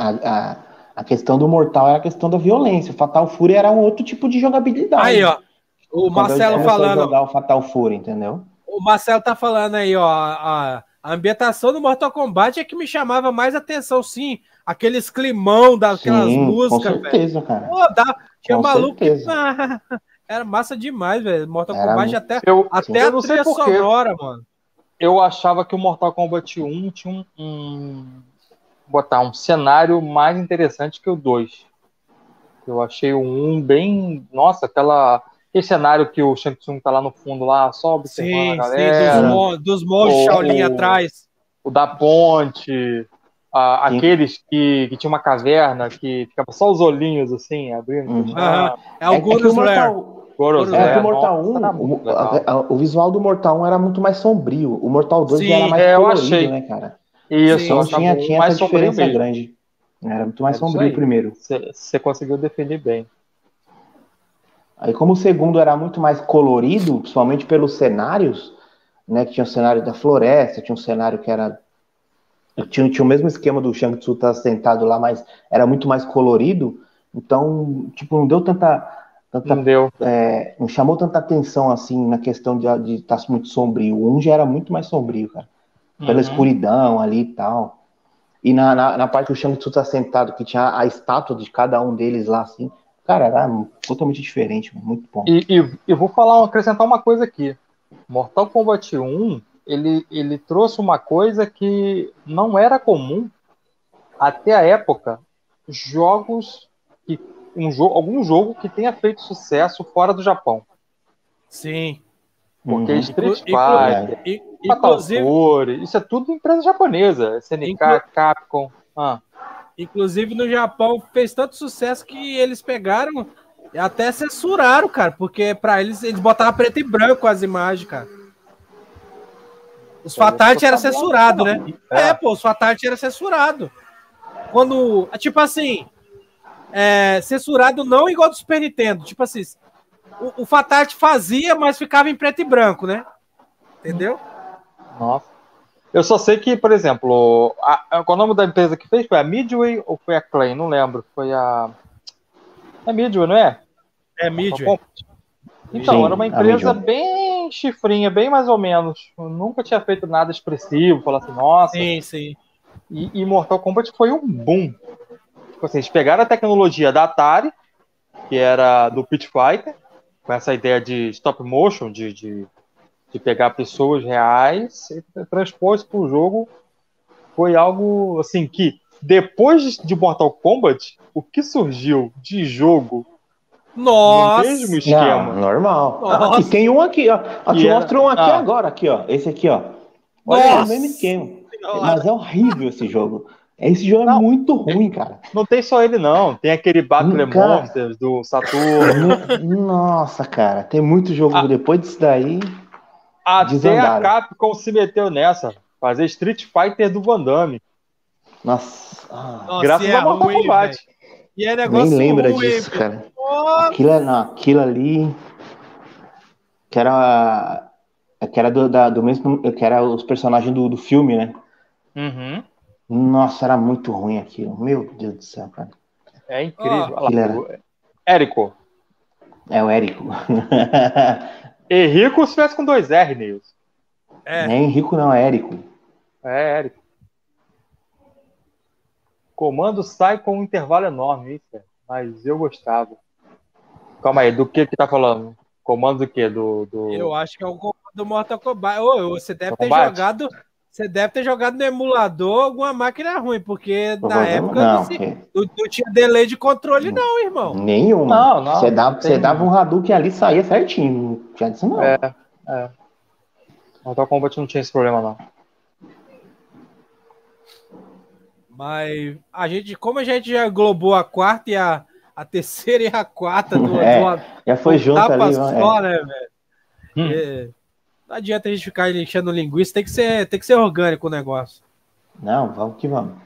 A questão do Mortal era a questão da violência. O Fatal Fury era um outro tipo de jogabilidade. Aí, ó. O Marcelo falando... jogar o Fatal Fury, entendeu? O Marcelo tá falando aí, ó. A ambientação do Mortal Kombat é que me chamava mais atenção, sim. Aqueles climão daquelas músicas, velho. Com certeza, véio. Cara. Pô, tinha maluco que... certeza. Era massa demais, velho. Mortal Kombat até a trilha sonora, mano. Eu achava que o Mortal Kombat 1 tinha botar um cenário mais interessante que o 2. Eu achei o 1 bem... Nossa, aquele cenário que o Shang Tsung tá lá no fundo, lá, só observando a galera. Sim, dos monges Shaolin atrás. O da ponte... aqueles que tinha uma caverna que ficava só os olhinhos assim, abrindo. É o Goro's Lair. O Mortal 1, o visual do Mortal 1 era muito mais sombrio. O Mortal 2 era mais colorido, né, cara? Isso, então tinha essa diferença grande. Era muito mais sombrio primeiro. Você conseguiu definir bem. Aí como o segundo era muito mais colorido, principalmente pelos cenários, né, que tinha o cenário da floresta, tinha um cenário que era... Tinha o mesmo esquema do Shang Tsung estar sentado lá, mas era muito mais colorido, então, tipo, não deu não chamou tanta atenção, assim, na questão de estar muito sombrio. O 1 já era muito mais sombrio, cara, pela escuridão ali e tal. E na parte do Shang Tsung estar sentado, que tinha a estátua de cada um deles lá, assim, cara, era totalmente diferente, muito bom. E eu vou acrescentar uma coisa aqui. Mortal Kombat 1... Ele trouxe uma coisa que não era comum até a época, algum jogo que tenha feito sucesso fora do Japão. Sim. Porque Street Fighter, Fatal Fury, isso é tudo empresa japonesa, SNK, Capcom. Inclusive no Japão fez tanto sucesso que eles pegaram e até censuraram, cara, porque pra eles botavam preto e branco as imagens, cara. Os Fatality era censurado, né? Pô, os Fatality era censurado. Quando, tipo assim, censurado não igual do Super Nintendo, tipo assim, o Fatality fazia, mas ficava em preto e branco, né? Entendeu? Nossa. Eu só sei que, por exemplo, qual o nome da empresa que fez? Foi a Midway ou foi a Clay? Não lembro. Foi a... É Midway, não é? É Midway. Então, Sim, era uma empresa bem chifrinha, bem mais ou menos. Eu nunca tinha feito nada expressivo, falar assim, nossa. Sim, sim. E Mortal Kombat foi um boom. Tipo assim, eles pegaram a tecnologia da Atari, que era do Pit Fighter, com essa ideia de stop motion, de pegar pessoas reais e transpor isso para o jogo. Foi algo assim que, depois de Mortal Kombat, o que surgiu de jogo no mesmo esquema? Não, normal. Nossa. Aqui tem um aqui, ó. Aqui mostrou um aqui agora, aqui, ó. Esse aqui, ó. Olha, é o mesmo esquema. Mas é horrível esse jogo. Esse jogo é muito ruim, cara. Não tem só ele, não. Tem aquele Battle Monsters do Saturno. Nossa, cara. Tem muito jogo depois disso daí. Até a Capcom se meteu nessa. Fazer Street Fighter do Van Damme. Nossa. Graças a Mortal Kombat. E é negócio nem lembra ruim, disso, cara. Aquilo ali. Que era do mesmo. Que era os personagens do filme, né? Uhum. Nossa, era muito ruim aquilo. Meu Deus do céu, cara. É incrível. Érico. É o Érico. Henrico se tivesse com 2 R, Nils. Nem Henrico, não, é Érico. É, Érico. Comando sai com um intervalo enorme, hein, cara? Mas eu gostava. Calma aí, do que tá falando? Comando do quê? Eu acho que é o comando do Mortal Kombat. Você deve ter jogado. Você deve ter jogado no emulador alguma máquina ruim, porque na época não tinha delay de controle, não, irmão. Nenhum. Não. Você dava um Hadouken ali e saía certinho. Não tinha disso, não. Mortal Kombat não tinha esse problema, não. Mas como a gente já englobou a quarta e a terceira e a quarta já foi junto ali, só, né, velho? Não adianta a gente ficar enchendo linguiça, tem que ser orgânico o negócio. Não, vamos que vamos.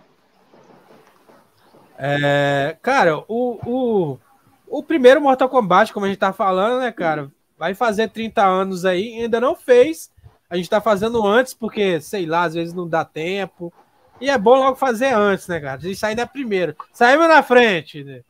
Cara, o primeiro Mortal Kombat, como a gente tá falando, né, cara, vai fazer 30 anos aí, ainda não fez. A gente tá fazendo antes, porque, sei lá, às vezes não dá tempo. E é bom logo fazer antes, né, cara? A gente sai na primeira. Saímos na frente, né?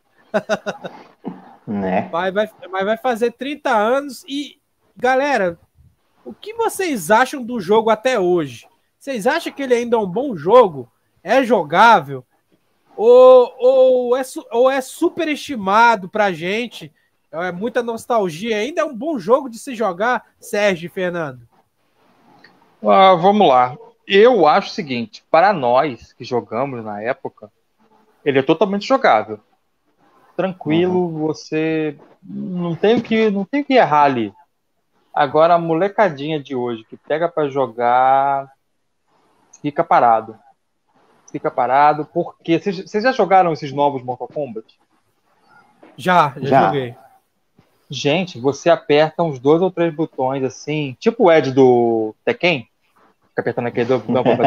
Né? Mas vai fazer 30 anos e, galera, o que vocês acham do jogo até hoje? Vocês acham que ele ainda é um bom jogo? É jogável? Ou é superestimado pra gente? É muita nostalgia. Ainda é um bom jogo de se jogar, Sérgio e Fernando? Vamos lá. Eu acho o seguinte, para nós que jogamos na época, ele é totalmente jogável. Tranquilo, você não tem o que errar ali. Agora, a molecadinha de hoje que pega para jogar, fica parado. Porque vocês já jogaram esses novos Mortal Kombat? Já joguei. Gente, você aperta uns 2 ou 3 botões assim, tipo o Ed do Tekken, fica apertando aquele do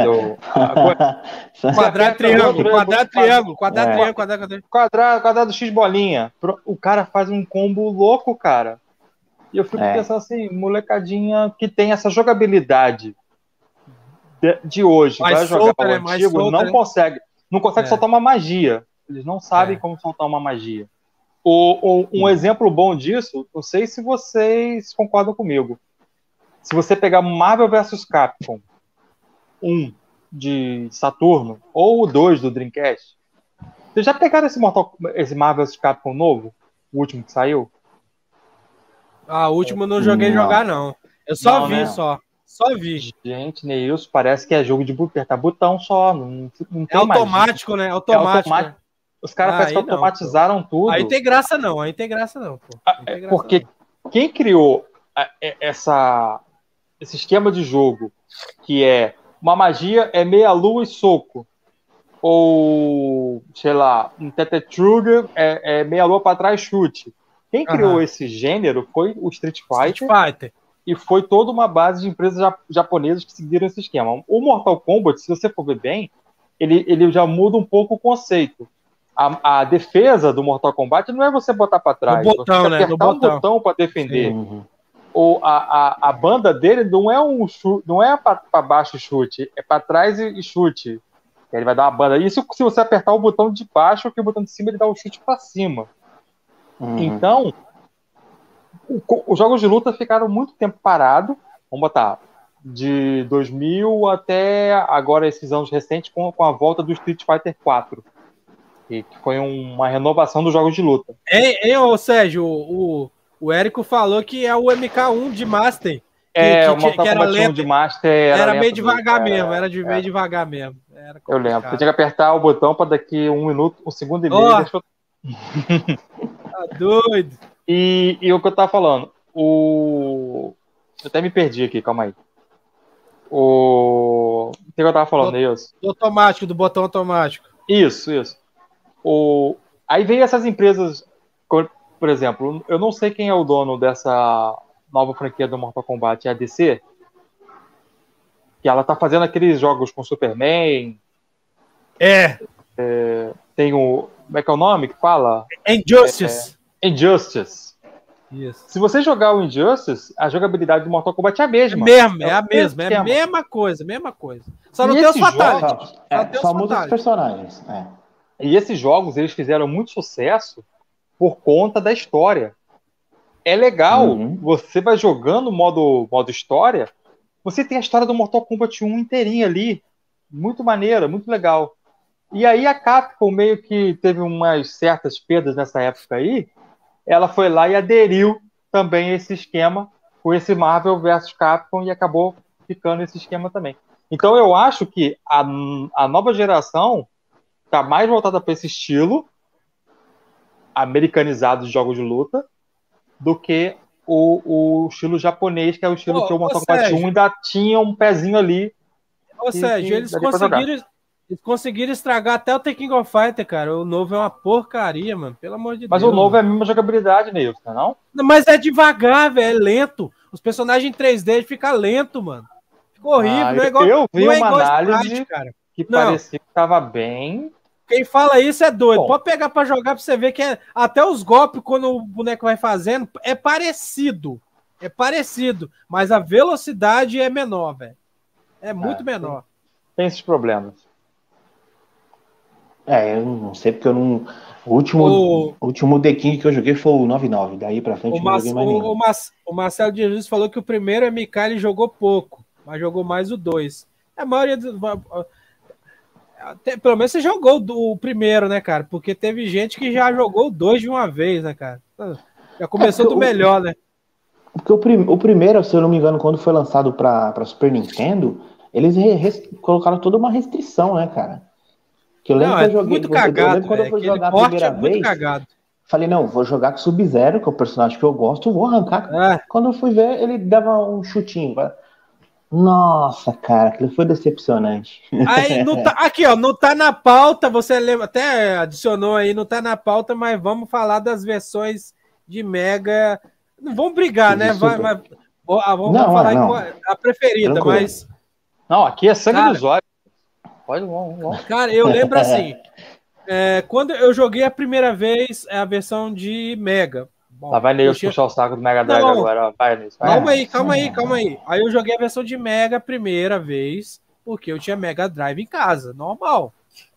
quadrado, triângulo, quadrado, X bolinha. O cara faz um combo louco, cara. E eu fico pensando assim, molecadinha que tem essa jogabilidade de hoje, vai jogar o antigo, não consegue soltar uma magia. Eles não sabem como soltar uma magia. Um exemplo bom disso, não sei se vocês concordam comigo. Se você pegar Marvel vs Capcom 1 de Saturno ou o 2 do Dreamcast, vocês já pegaram esse Marvel vs Capcom novo? O último que saiu? O último eu não joguei jogar, não. Eu só vi, né? Só vi. Gente, Neilson, parece que é jogo de apertar botão só. Não tem automático, né? Automático. Os caras parecem que automatizaram tudo. Aí tem graça não, pô. Porque quem criou esse esquema de jogo, que é uma magia, é meia lua e soco. ou, sei lá, um Tetetruga meia lua para trás chute. Quem criou esse gênero foi o Street Fighter. E foi toda uma base de empresas japonesas que seguiram esse esquema. O Mortal Kombat, se você for ver bem, ele já muda um pouco o conceito. A defesa do Mortal Kombat não é você botar para trás, você tem que apertar um botão para defender. Ou a banda dele não é chute, não é para baixo chute, é para trás e chute. Ele vai dar uma banda. Isso se você apertar o botão de baixo, que o botão de cima ele dá o chute para cima. Então, os jogos de luta ficaram muito tempo parados. Vamos botar de 2000 até agora, esses anos recentes, com a volta do Street Fighter 4. Que foi uma renovação dos jogos de luta. Ô Sérgio, o Érico falou que é o MK1 de Master. O Mortal Kombat 1 de Master era meio devagar mesmo, meio devagar mesmo. Eu lembro. Você tinha que apertar o botão para daqui 1 minuto, 1 segundo e meio. Tá doido. E o que eu tava falando, eu até me perdi aqui, calma aí. O que eu tava falando, isso? Do botão automático. Isso. Aí veio essas empresas, por exemplo, eu não sei quem é o dono dessa nova franquia do Mortal Kombat, é a DC, que ela tá fazendo aqueles jogos com Superman. Tem o... Como é que é o nome que fala? Injustice. Injustice. Isso. Se você jogar o Injustice, a jogabilidade do Mortal Kombat é a mesma. É a mesma coisa. Só não tem os fatalities. Só muda os personagens. E esses jogos, eles fizeram muito sucesso por conta da história. É legal, você vai jogando modo história, você tem a história do Mortal Kombat 1 inteirinha ali. Muito maneira, muito legal. E aí a Capcom meio que teve umas certas perdas nessa época aí, ela foi lá e aderiu também a esse esquema com esse Marvel vs Capcom e acabou ficando esse esquema também. Então eu acho que a nova geração está mais voltada para esse estilo americanizado de jogos de luta do que o estilo japonês, que é o estilo que o Mortal Kombat 1 ainda tinha um pezinho ali. Ô Sérgio, eles conseguiram estragar até o The King of Fighter, cara. O novo é uma porcaria, mano. Pelo amor de Deus. Mas o novo é a mesma jogabilidade, Nilson, não? Mas é devagar, velho. É lento. Os personagens em 3D ficam lentos, mano. Ficou horrível. Não é igual, eu vi uma análise Sprite, cara. Que parecia que tava bem. Quem fala isso é doido. Bom, pode pegar pra jogar pra você ver que até os golpes, quando o boneco vai fazendo, é parecido. Mas a velocidade é menor, velho. É muito menor. Tem esses problemas. Eu não sei porque eu não... O último The King que eu joguei foi o 9-9. Daí pra frente eu não joguei mais nenhum. O Marcelo de Jesus falou que o primeiro MK ele jogou pouco, mas jogou mais o 2. A maioria pelo menos você jogou o primeiro, né, cara? Porque teve gente que já jogou o 2 de uma vez, né, cara? Já começou do melhor, né? Porque o primeiro, se eu não me engano, quando foi lançado pra Super Nintendo, eles colocaram toda uma restrição, né, cara? Que eu lembro que eu joguei. Muito cagado, quando eu fui jogar a primeira vez. Falei, não, vou jogar com Sub-Zero, que é o personagem que eu gosto, vou arrancar. Quando eu fui ver, ele dava um chutinho. Nossa, cara, aquilo foi decepcionante. Aí, aqui, ó, não tá na pauta, você lembra, até adicionou aí, não tá na pauta, mas vamos falar das versões de Mega. Não vamos brigar, né? Vamos falar a preferida, tranquilo. Mas... Não, aqui é sangue dos olhos. Pode, vamos. Cara, eu lembro assim, quando eu joguei a primeira vez a versão de Mega. Bom, lá vai Neil puxar o saco do Mega Drive agora. Vai, Neil. Calma aí. Aí eu joguei a versão de Mega a primeira vez, porque eu tinha Mega Drive em casa, normal.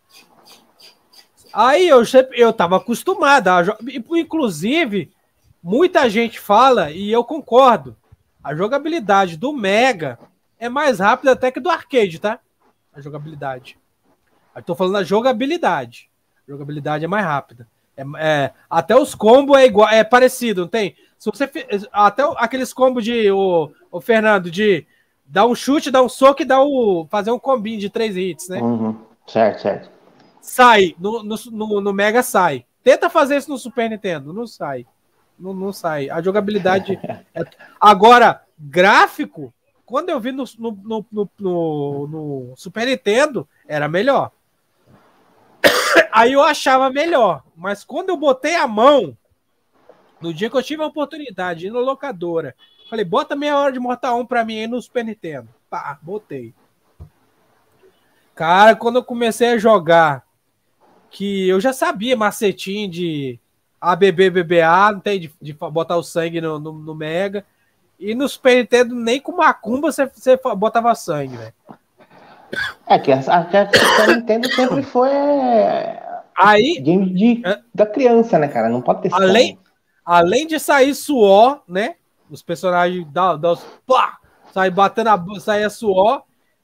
Aí eu tava acostumado. Inclusive, muita gente fala, e eu concordo, a jogabilidade do Mega é mais rápida até que do arcade, tá? A jogabilidade. Eu tô falando da jogabilidade. A jogabilidade é mais rápida. Até os combos é parecido, não tem? Se você até aqueles combos de o Fernando de dar um chute, dar um soco e fazer um combinho de 3 hits, né? Certo. Sai no Mega sai. Tenta fazer isso no Super Nintendo, não sai. Não sai. A jogabilidade agora gráfico. Quando eu vi no Super Nintendo era melhor. Aí eu achava melhor. Mas quando eu botei a mão, no dia que eu tive a oportunidade de ir na locadora, falei, bota meia hora de Mortal 1 pra mim aí no Super Nintendo. Pá, botei. Cara, quando eu comecei a jogar, que eu já sabia macetinho de ABBBA, não tem de botar o sangue no Mega. E no Super Nintendo, nem com macumba você botava sangue, velho. Que a Super Nintendo sempre foi aí, game da criança, né, cara? Não pode ter além de sair suor, né? Os personagens sai batendo saia suor.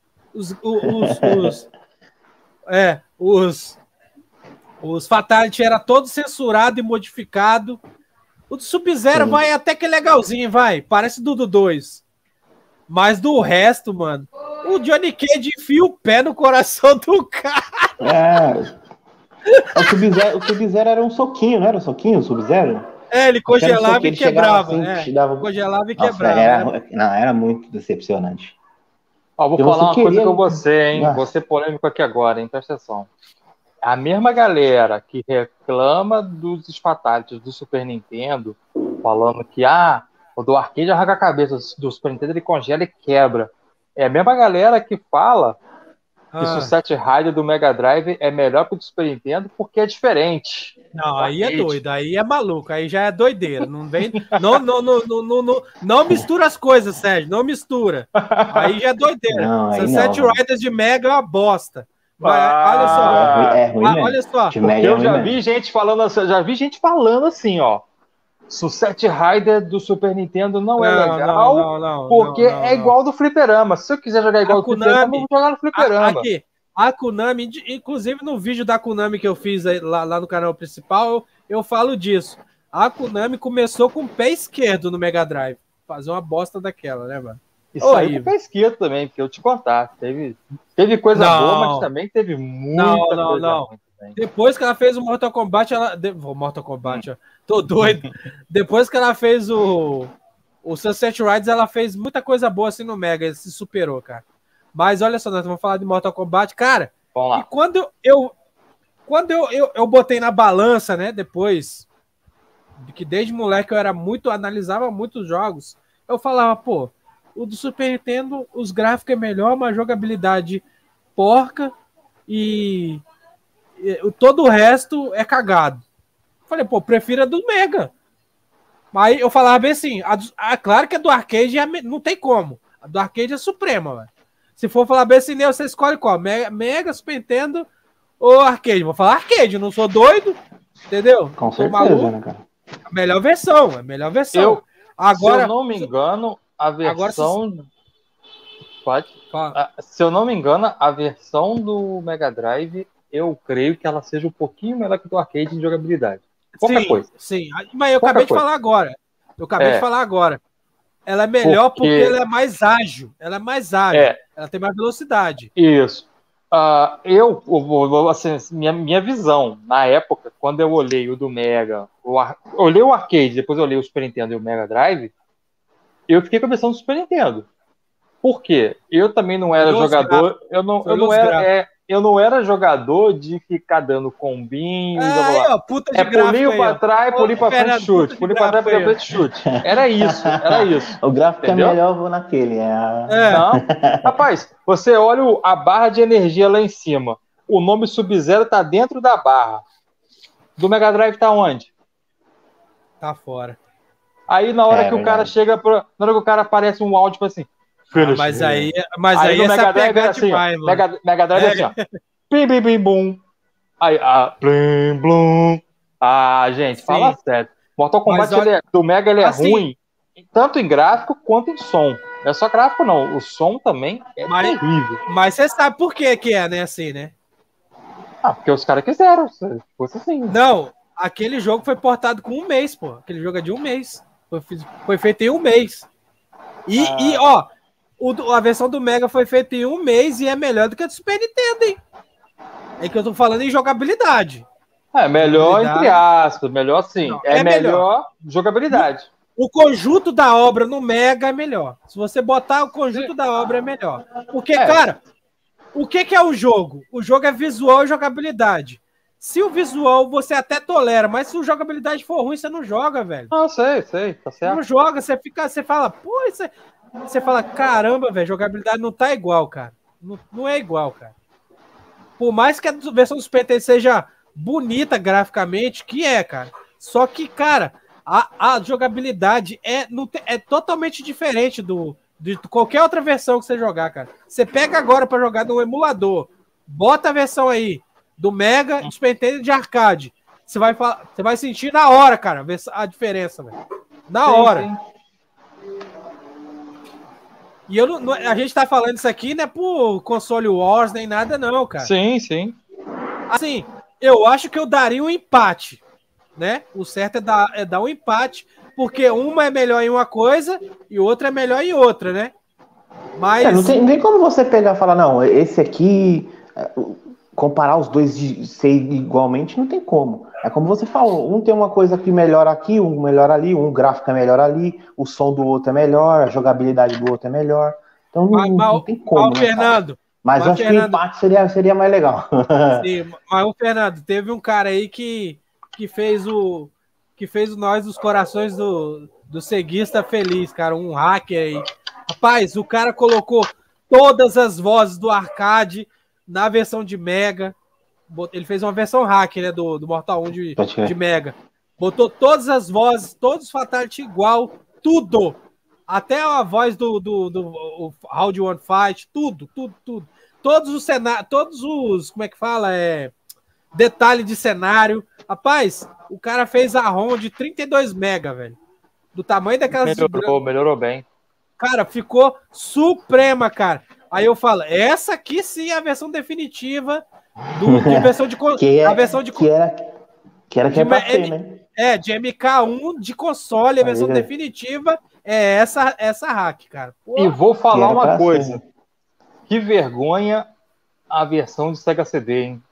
Os Fatality era todo censurado e modificado. O do Sub-Zero vai até que legalzinho, vai. Parece do 2. Mas do resto, mano, o Johnny Cage enfia o pé no coração do cara. O Sub-Zero era um soquinho, não era um soquinho o Sub-Zero? Ele congelava e quebrava. Congelava e quebrava. Era muito decepcionante. Vou falar uma coisa com você, hein? Vou ser polêmico aqui agora, hein? Presta atenção. A mesma galera que reclama dos Fatalities do Super Nintendo, falando que o do arcade arranca a cabeça, do Super Nintendo ele congela e quebra. É a mesma galera que fala que o Sunset Rider do Mega Drive é melhor que o do Super Nintendo porque é diferente. Não, aí é doido, aí é maluco, aí já é doideira. Não vem. Não mistura as coisas, Sérgio. Não mistura. Aí já é doideira. Sunset Rider de Mega é uma bosta. Olha só. É ruim, olha só. Eu já vi gente falando assim, ó. Sunset Rider do Super Nintendo não é legal, porque é igual do fliperama. Se eu quiser jogar igual do fliperama, eu vou jogar no fliperama. A Konami, inclusive no vídeo da Konami que eu fiz lá no canal principal, eu falo disso. A Konami começou com o pé esquerdo no Mega Drive. Fazer uma bosta daquela, né, mano? E saiu com o pé esquerdo também, porque eu te contar. Teve coisa boa, mas também teve muita coisa ruim. Depois que ela fez o Mortal Kombat, Mortal Kombat, ó. Tô doido. Depois que ela fez o Sunset Riders, ela fez muita coisa boa assim no Mega, ele se superou, cara. Mas olha só, nós vamos falar de Mortal Kombat, cara. Vamos lá. E quando eu botei na balança, né, depois, que desde moleque eu analisava muitos jogos, eu falava, pô, o do Super Nintendo, os gráficos é melhor, mas a jogabilidade porca e todo o resto é cagado. Falei, pô, prefiro a do Mega. Aí eu falava bem assim, claro que a do arcade não tem como. A do arcade é suprema, velho. Se for falar bem assim, você escolhe qual? Mega, Super Nintendo ou arcade? Vou falar arcade, eu não sou doido, entendeu? Com certeza, né, cara? A melhor versão, Agora, se eu não me engano, a versão... Se eu não me engano, a versão do Mega Drive, eu creio que ela seja um pouquinho melhor que do arcade em jogabilidade. Qualquer coisa. Sim, mas eu acabei de falar agora. Ela é melhor porque ela é mais ágil. Ela tem mais velocidade. Isso. Assim, minha visão, na época, quando eu olhei o do Mega, olhei o arcade, depois eu olhei o Super Nintendo e o Mega Drive, eu fiquei com a versão do Super Nintendo. Por quê? Eu também não era jogador. Eu não era jogador de ficar dando combinhos. Puta de pulinho pra trás, pulinho pra frente, chute. Pulinho pra trás, pulinho pra frente, chute. Era isso. O gráfico entendeu? É melhor, vou naquele. Não. Rapaz, você olha a barra de energia lá em cima. O nome Sub-Zero tá dentro da barra. Do Mega Drive tá onde? Tá fora. Aí na hora que o cara chega, na hora que o cara aparece um áudio, tipo assim. Mas aí no Mega Drive era assim, demais, Mega Drive é assim, ó. Pim, bim, bim, bum. Aí, blim, blum. Gente, fala sério. Mortal Kombat do Mega ele é ruim, tanto em gráfico quanto em som. Não é só gráfico, não. O som também é terrível. Mas você sabe por que é, né, assim, né? Porque os caras quiseram. Fosse assim. Não, aquele jogo foi portado com 1 mês, pô. Aquele jogo é de 1 mês. Foi feito em 1 mês. A versão do Mega foi feita em 1 mês e é melhor do que a do Super Nintendo, hein? É que eu tô falando em jogabilidade. Melhor entre aspas, melhor sim. Não, é melhor jogabilidade. O conjunto da obra no Mega é melhor. Se você botar o conjunto da obra é melhor. Porque, cara, o que é o jogo? O jogo é visual e jogabilidade. Se o visual você até tolera, mas se a jogabilidade for ruim, você não joga, velho. Ah, sei, tá certo. Não joga, você fala, pô, você fala, caramba, velho, jogabilidade não tá igual, cara. Não é igual, cara. Por mais que a versão do Super Nintendo seja bonita graficamente, que é, cara. Só que, cara, a jogabilidade é totalmente diferente de qualquer outra versão que você jogar, cara. Você pega agora pra jogar no emulador, bota a versão aí do Mega, do Super Nintendo de arcade. Você vai sentir na hora, cara, a diferença, velho. Na hora. Sim. E a gente tá falando isso aqui, não é por console wars nem nada, não, cara. Sim. Assim, eu acho que eu daria um empate, né? O certo é dar um empate, porque uma é melhor em uma coisa e outra é melhor em outra, né? Mas... não tem como você pegar e falar, não, esse aqui... Comparar os dois de ser igualmente não tem como. É como você falou, um tem uma coisa que melhora aqui, um melhor ali, um gráfico é melhor ali, o som do outro é melhor, a jogabilidade do outro é melhor. Então não tem como. Fernando. Mas eu acho que o empate seria mais legal. Sim, mas o Fernando, teve um cara aí que fez o nós dos corações do ceguista feliz, cara, um hacker aí. Rapaz, o cara colocou todas as vozes do arcade na versão de Mega. Ele fez uma versão hacker, né, do Mortal 1 de Mega. Botou todas as vozes, todos os Fatality igual, tudo. Até a voz do How Do You Want Fight, tudo. Todos os cenários, como é que fala? Detalhe de cenário. Rapaz, o cara fez a ROM de 32 mega, velho. Do tamanho daquelas... Melhorou bem. Cara, ficou suprema, cara. Aí eu falo, essa aqui sim é a versão definitiva de versão de a versão de que era pra ser, né? De MK1 de console, a versão definitiva é essa hack, cara. Pô, e vou falar uma coisa. Ser. Que vergonha a versão de Sega CD, hein?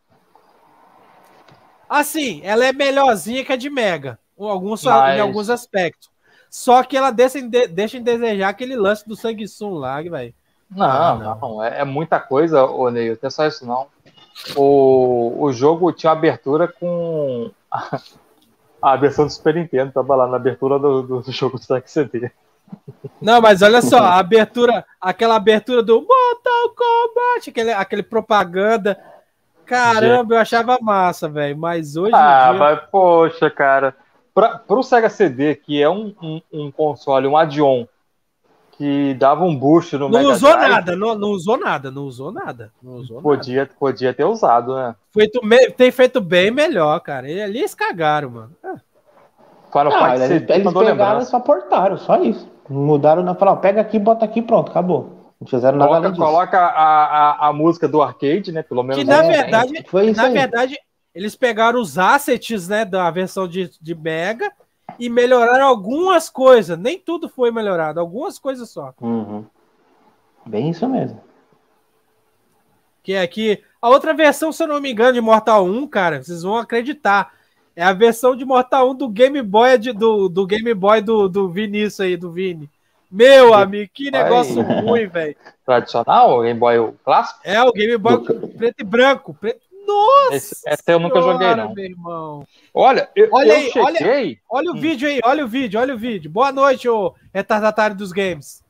Assim, ela é melhorzinha que a de Mega, em alguns aspectos. Só que ela deixa em desejar aquele lance do Sanguessuga lá, velho. Não. É muita coisa, ô Neil. Não é só isso, não. O jogo tinha abertura com a versão do Super Nintendo. Tava lá na abertura do jogo do Sega CD. Não, mas olha só, aquela abertura do Mortal Kombat, aquele propaganda. Caramba, eu achava massa, velho. Mas hoje em dia... mas poxa, cara. Pro Sega CD, que é um console, um add-on, que dava um boost no Mega Drive. Não usou nada. Podia ter usado, né? Tem feito bem melhor, cara. Eles cagaram, mano. Eles pegaram e só portaram, só isso. Mudaram, falaram, pega aqui, bota aqui, pronto, acabou. Não fizeram nada além disso. Coloca a música do arcade, né? Pelo menos. Que na verdade, eles pegaram os assets, né, da versão de Mega e melhoraram algumas coisas. Nem tudo foi melhorado, algumas coisas só. Uhum. Bem isso mesmo. Que é que a outra versão, se eu não me engano, de Mortal 1, cara, vocês vão acreditar. É a versão de Mortal 1 do Game Boy do Game Boy do Vinícius aí, do Vini. Meu amigo, que negócio ruim, velho. Tradicional? O Game Boy clássico? É, o Game Boy preto e branco. Nossa! Essa eu nunca joguei, não. Meu irmão. Olha aí, cheguei. Olha o vídeo aí, olha o vídeo. Boa noite, ô retardatário dos games.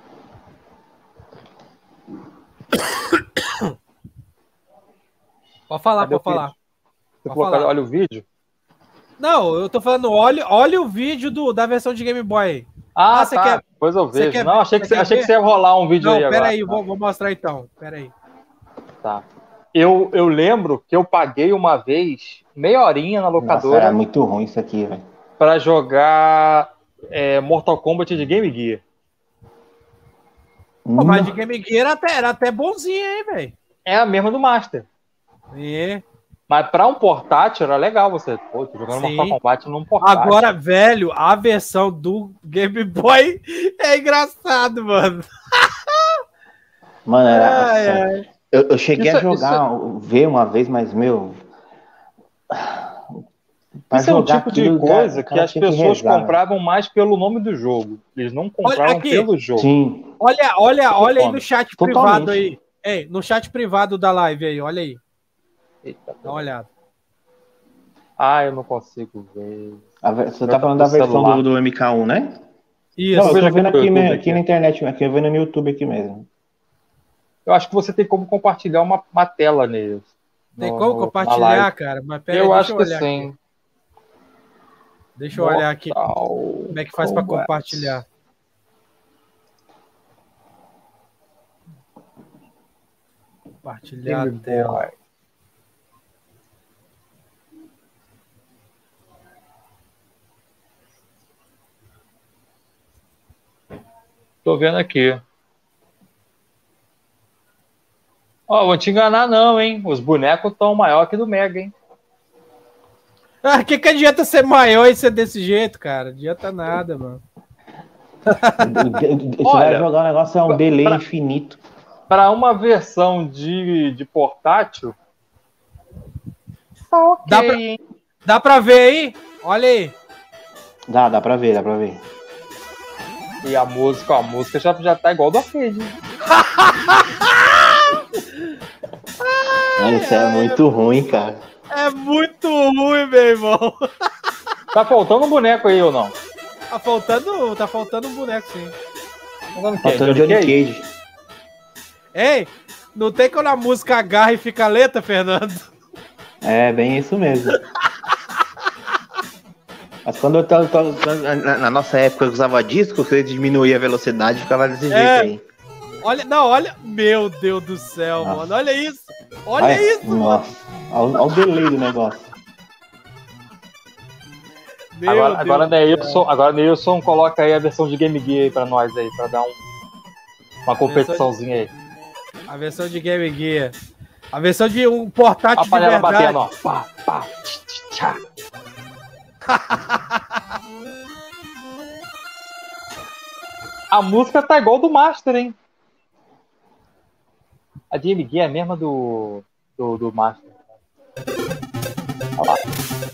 Pode falar. Você colocar, olha o vídeo? Não, eu tô falando, olha o vídeo da versão de Game Boy. Você quer? Depois eu vejo. Não, achei que você ia rolar um vídeo aí agora. Pera aí, vou mostrar então. Pera aí. Tá. Eu lembro que eu paguei uma vez meia horinha na locadora. Nossa, é muito ruim isso aqui, velho. Pra jogar Mortal Kombat de Game Gear. Pô, mas de Game Gear era até bonzinho, hein, velho? É a mesma do Master. Mas pra um portátil era legal você. Pô, tô jogando Mortal Kombat num portátil. Agora, velho, a versão do Game Boy é engraçado, mano. Mano, eu cheguei a jogar, ver uma vez, mas, meu... Isso é um tipo de coisa que as pessoas compravam mais pelo nome do jogo. Eles não compravam pelo jogo. Sim. Olha aí no chat privado aí. No chat privado da live aí, olha aí. Eita, dá uma olhada. Ah, eu não consigo ver. Você tá falando da versão do MK1, né? Isso. Não, eu tô vendo aqui aqui na internet, aqui eu vendo no YouTube aqui mesmo. Eu acho que você tem como compartilhar uma tela neles. Tem como compartilhar, cara? Mas pera aí, eu deixa acho eu que olhar sim. aqui. Deixa eu olhar aqui como é que faz para compartilhar. Compartilhar a tela. Tô vendo aqui. Ó, vou te enganar não, hein? Os bonecos estão maior que do Mega, hein? Ah, que adianta ser maior e ser desse jeito, cara? Não adianta nada, mano. Você vai jogar um negócio, é um delay infinito. Para uma versão de portátil, tá ok, hein? Dá pra ver aí? Olha aí. Dá pra ver. E a música já tá igual do arcade. Mano, isso é muito ruim, cara. É muito ruim, meu irmão. Tá faltando um boneco aí ou não? Tá faltando um boneco, sim. Faltando Johnny Cage. Ei, não tem quando a música agarra e fica lenta, Fernando? É, bem isso mesmo. Mas quando na nossa época eu usava disco, você diminuía a velocidade e ficava desse jeito aí. Olha. Meu Deus do céu, nossa. Mano. Olha isso. Olha isso, nossa. Olha o delay do negócio. Agora Neilson coloca aí a versão de Game Gear aí pra nós aí, pra dar uma competiçãozinha aí. A versão de Game Gear. A versão de um portátil de verdade. A panela batendo, ó. Pá, tchá. A música tá igual do Master, hein? A Game Gear é a mesma do Master. Olha lá.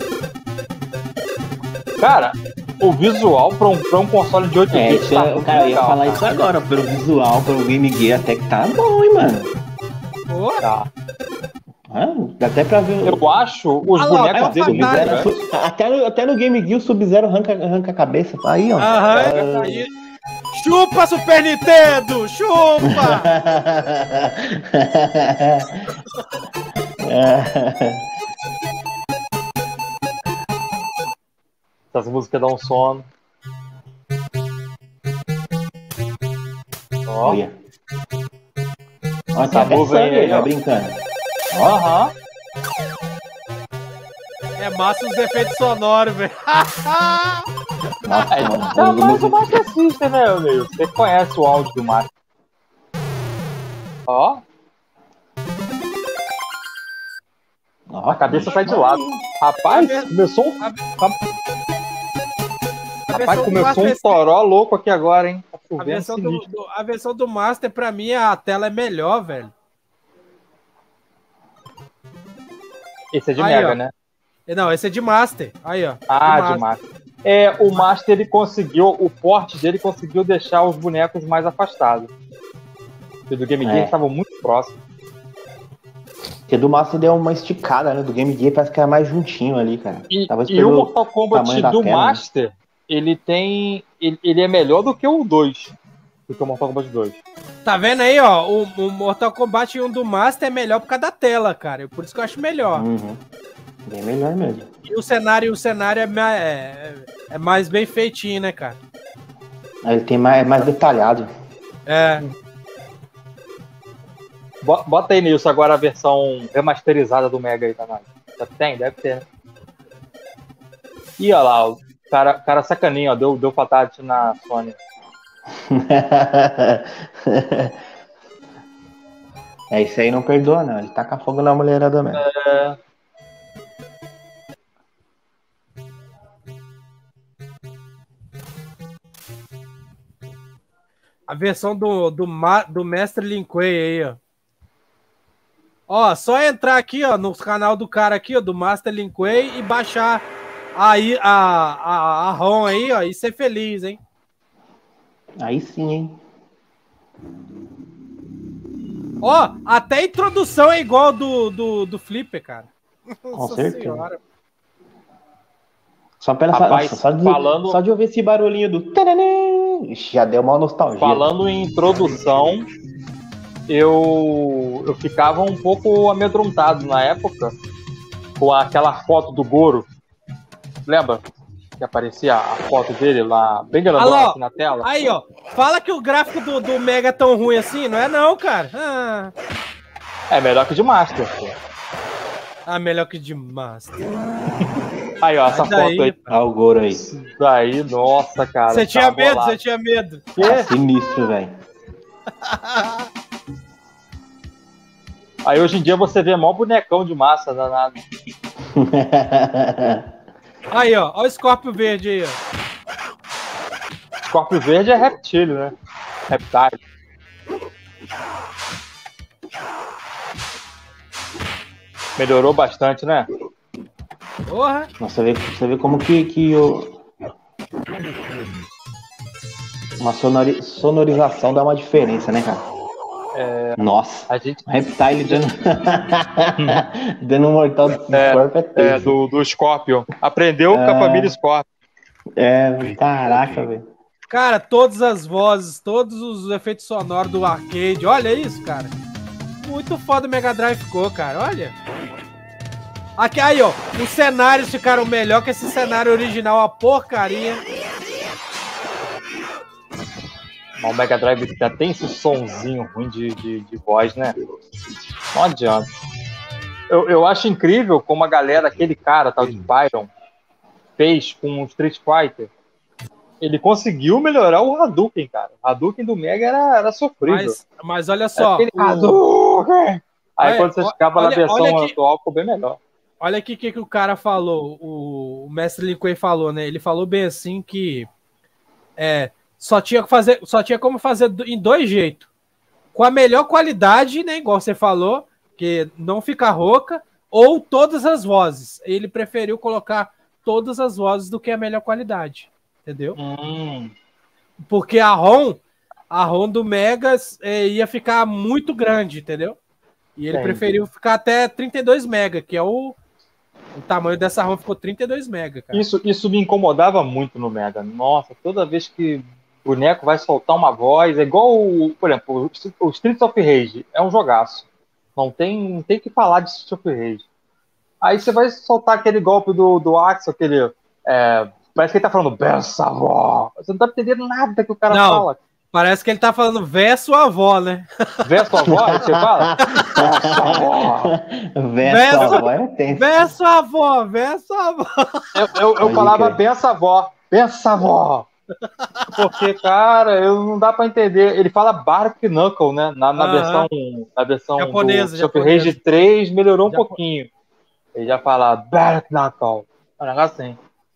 Cara, o visual pra um console de 8 bits tá muito cara, legal, ia falar isso agora, pelo visual, pelo Game Gear, até que tá bom, hein, mano? Tá. Dá até pra ver. Eu acho os bonecos dele. Até no Game Gear o Sub-Zero arranca a cabeça. Aí, ó. Aí. Chupa, Super Nintendo! Chupa! Essas músicas dão sono. Olha. Olha essa música aí, ó, brincando. Aham. É massa os efeitos sonoros, velho. É mais o Master System, né, meu? Você conhece o áudio do Master. Ó. A cabeça sai de lado. Rapaz, começou um toró louco aqui agora, hein? A versão do Master, pra mim, a tela é melhor, velho. Esse é de Mega, né? Não, esse é de Master. Aí, ó. De Master. O Master, o porte dele conseguiu deixar os bonecos mais afastados. O do Game Gear estava muito próximo. Porque do Master deu uma esticada, né? Do Game Gear parece que era mais juntinho ali, cara. E o Mortal Kombat do Master, ele é melhor do que o 2. Do que o Mortal Kombat 2. Tá vendo aí, ó? O Mortal Kombat 1 do Master é melhor por causa da tela, cara. Por isso que eu acho melhor. Uhum. Bem melhor mesmo. E o cenário é mais bem feitinho, né, cara? Ele tem mais detalhado. Bota aí, Nilson, agora a versão remasterizada do Mega aí pra nós. Tem? Deve ter, né? Ih, olha lá, o cara sacaninho, ó, deu fatality na Sony. Isso aí não perdoa, não. Ele taca fogo na mulherada mesmo. A versão do Mestre Lin Kuei aí, ó. Ó, só entrar aqui, ó, no canal do cara aqui, ó, do Master Lin Kuei e baixar aí a ROM aí, ó, e ser feliz, hein? Aí sim, hein? Ó, até a introdução é igual do Flipper, cara. Com certeza. Senhora. Só, pela, Rapaz, só de ouvir esse barulhinho do... Já deu uma nostalgia. Falando em introdução, eu ficava um pouco amedrontado na época com aquela foto do Goro. Lembra? Que aparecia a foto dele lá, bem grandona aqui na tela. Aí, ó. Fala que o gráfico do Mega é tão ruim assim. Não é não, cara. É melhor que o de Master. Melhor que o de Master. Aí, ó, essa foto aí. Olha o Goro aí. Isso daí, nossa, cara. Você tinha medo? Você tinha medo? Sinistro, velho. Aí hoje em dia você vê mó bonecão de massa danado. Aí, ó. Olha o Scorpio verde aí, ó. Scorpio verde é reptílio, né? Reptile. Melhorou bastante, né? Porra. Nossa, você vê como que uma sonorização dá uma diferença, né, cara? Nossa, a gente... Reptile dando um mortal do Scorpion do Scorpion. Aprendeu com a família Scorpion. Caraca, velho. Cara, todas as vozes, todos os efeitos sonoros do arcade, olha isso, cara. Muito foda o Mega Drive ficou, cara, olha. Aqui, aí, ó, os cenários ficaram melhor que esse cenário original, a porcaria. O Mega Drive já tem esse sonzinho ruim de voz, né? Não adianta. Eu acho incrível como a galera, aquele cara, tal de Byron, fez com o Street Fighter. Ele conseguiu melhorar o Hadouken, cara. O Hadouken do Mega era sofrível. Mas olha só. Hadouken! Aí quando você ficava na versão atual, ficou bem melhor. Olha aqui o que o cara falou, o mestre Lin Kuei falou, né? Ele falou bem assim que só tinha como fazer em dois jeitos. Com a melhor qualidade, né? Igual você falou, que não fica rouca, ou todas as vozes. Ele preferiu colocar todas as vozes do que a melhor qualidade. Entendeu? Porque a ROM do Megas ia ficar muito grande, entendeu? E ele preferiu ficar até 32 MB, que é o tamanho dessa ROM, ficou 32 MB, cara. Isso me incomodava muito no Mega. Nossa, toda vez que o boneco vai soltar uma voz, é igual, por exemplo, o Streets of Rage é um jogaço. Não tem que falar de Streets of Rage. Aí você vai soltar aquele golpe do Axel, aquele... parece que ele tá falando benção, avó. Você não tá entendendo nada que o cara fala. Parece que ele tá falando verso avó, né? Verso avó, aí você fala? Verso avó é tenso. Verso avó, verso avó. Eu falava benção avó. Porque, cara, não dá pra entender. Ele fala Bark Knuckle, né? Na versão japonesa, do Super Rage 3 melhorou um pouquinho. Ele já fala Bark Knuckle. Olha assim.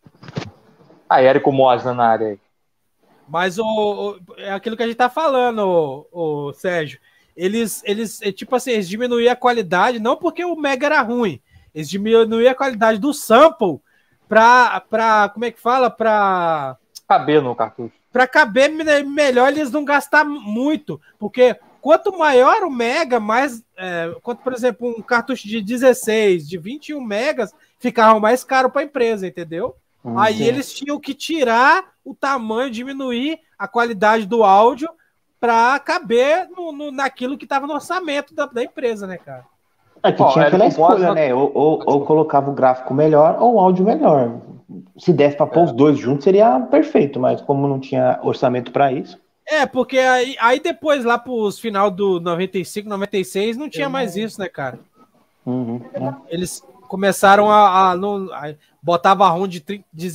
Aí, Érico Mosna na área aí. Mas é aquilo que a gente tá falando, o Sérgio. Eles tipo assim, eles diminuíram a qualidade, não porque o Mega era ruim. Eles diminuíram a qualidade do sample pra como é que fala? Pra caber no cartucho. Pra caber melhor, eles não gastar muito. Porque quanto maior o Mega, mais... quanto, por exemplo, um cartucho de 16, de 21 megas, ficava mais caro pra empresa, entendeu? Aí eles tinham que tirar o tamanho, diminuir a qualidade do áudio para caber naquilo que estava no orçamento da empresa, né, cara? Que tinha aquela escolha, né? Ou colocava o gráfico melhor ou o áudio melhor. Se desse para pôr os dois juntos, seria perfeito, mas como não tinha orçamento para isso. Porque aí depois, lá pros final do 95, 96, não tinha mais isso, né, cara? Eles começaram botava a ROM de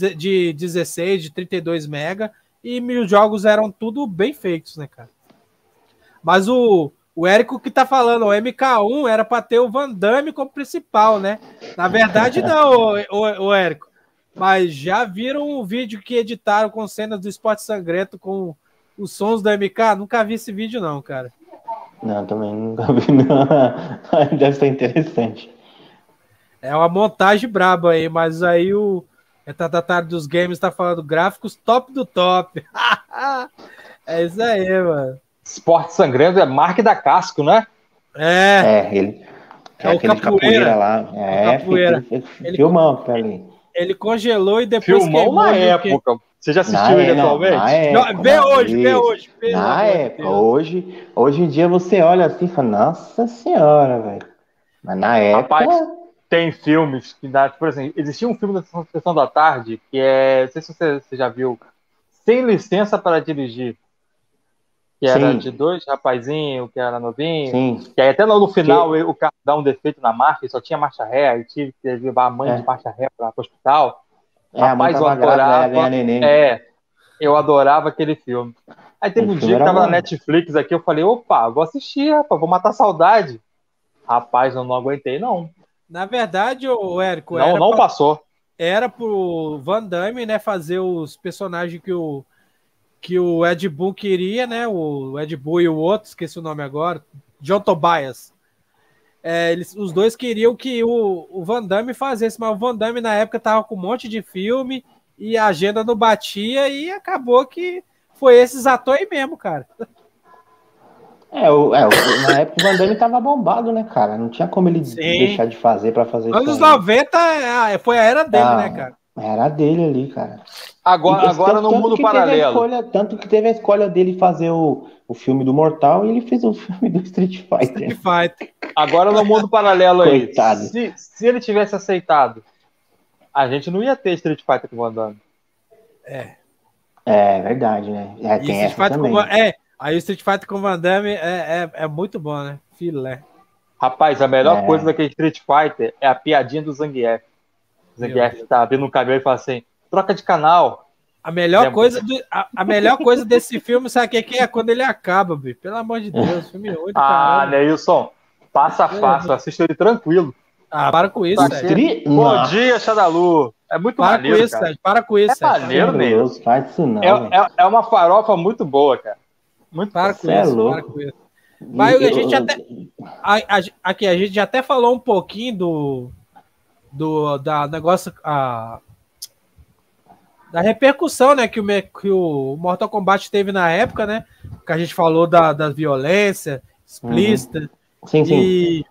16, de 32 mega e os jogos eram tudo bem feitos, né, cara? Mas o Érico que tá falando, o MK1 era para ter o Van Damme como principal, né? Na verdade, não, o Érico. Mas já viram o vídeo que editaram com cenas do Esporte Sangrento com os sons do MK? Nunca vi esse vídeo, não, cara. Não, também nunca vi, não. Deve ser interessante. É uma montagem braba aí, mas aí o retardatário dos games tá falando gráficos top do top. É isso aí, mano. Esporte Sangrento é marca da Casco, né? Ele. É aquele capoeira lá. Capoeira. Filmão que tá ali. Ele congelou e depois Filmou queimou na ali, época. Você já assistiu ele atualmente? Na época, Vê hoje. Na época, hoje em dia você olha assim e fala, nossa senhora, velho. Mas na época... Rapaz, tem filmes que dá, por exemplo, existia um filme da Sessão da Tarde que é, não sei se você já viu, Sem Licença para Dirigir, que era de dois rapazinhos, que era novinho, que aí até no final o carro dá um defeito na marcha, e só tinha marcha ré, aí tive que levar a mãe de marcha ré para o hospital. Rapaz, eu adorava, eu adorava aquele filme. Aí teve um dia que tava na Netflix aqui, eu falei, opa, vou assistir, rapaz, vou matar a saudade. Rapaz, eu não aguentei, não. Na verdade, o Érico... Não passou. Era pro Van Damme, né, fazer os personagens que o Ed Boon queria, né, o Ed Boon e o outro, esqueci o nome agora, John Tobias. Os dois queriam que o Van Damme fizesse, mas o Van Damme na época tava com um monte de filme e a agenda não batia e acabou que foi esses atores aí mesmo, cara. Na época o Van Damme tava bombado, né, cara? Não tinha como ele deixar de fazer pra fazer isso. Anos 90 foi a era dele, né, cara? Era dele ali, cara. Agora no mundo paralelo. Tanto que teve a escolha dele fazer o filme do Mortal e ele fez o filme do Street Fighter. Agora no mundo paralelo aí. Coitado. Se ele tivesse aceitado, a gente não ia ter Street Fighter com o Van Damme. É verdade, né? Tem essa também. Aí o Street Fighter com o Van Damme é muito bom, né? Filé. Rapaz, a melhor coisa daquele Street Fighter é a piadinha do Zangief. O Zangief tá abrindo um cabelo e fala assim, troca de canal. A melhor coisa desse filme, sabe o que é? Quando ele acaba, bicho. Pelo amor de Deus, filme ruim. Neilson, passa fácil, assista ele tranquilo. Para com isso, Sérgio. Bom dia, Xadalu. É muito maneiro, isso, Sérgio. Para com isso, Sérgio. É maneiro, Neilson. Faz isso não. É uma farofa muito boa, cara. Muito para com isso. Mas a gente a gente até falou um pouquinho da negócio da repercussão, né, que o Mortal Kombat teve na época, né? Que a gente falou da violência explícita. Sim.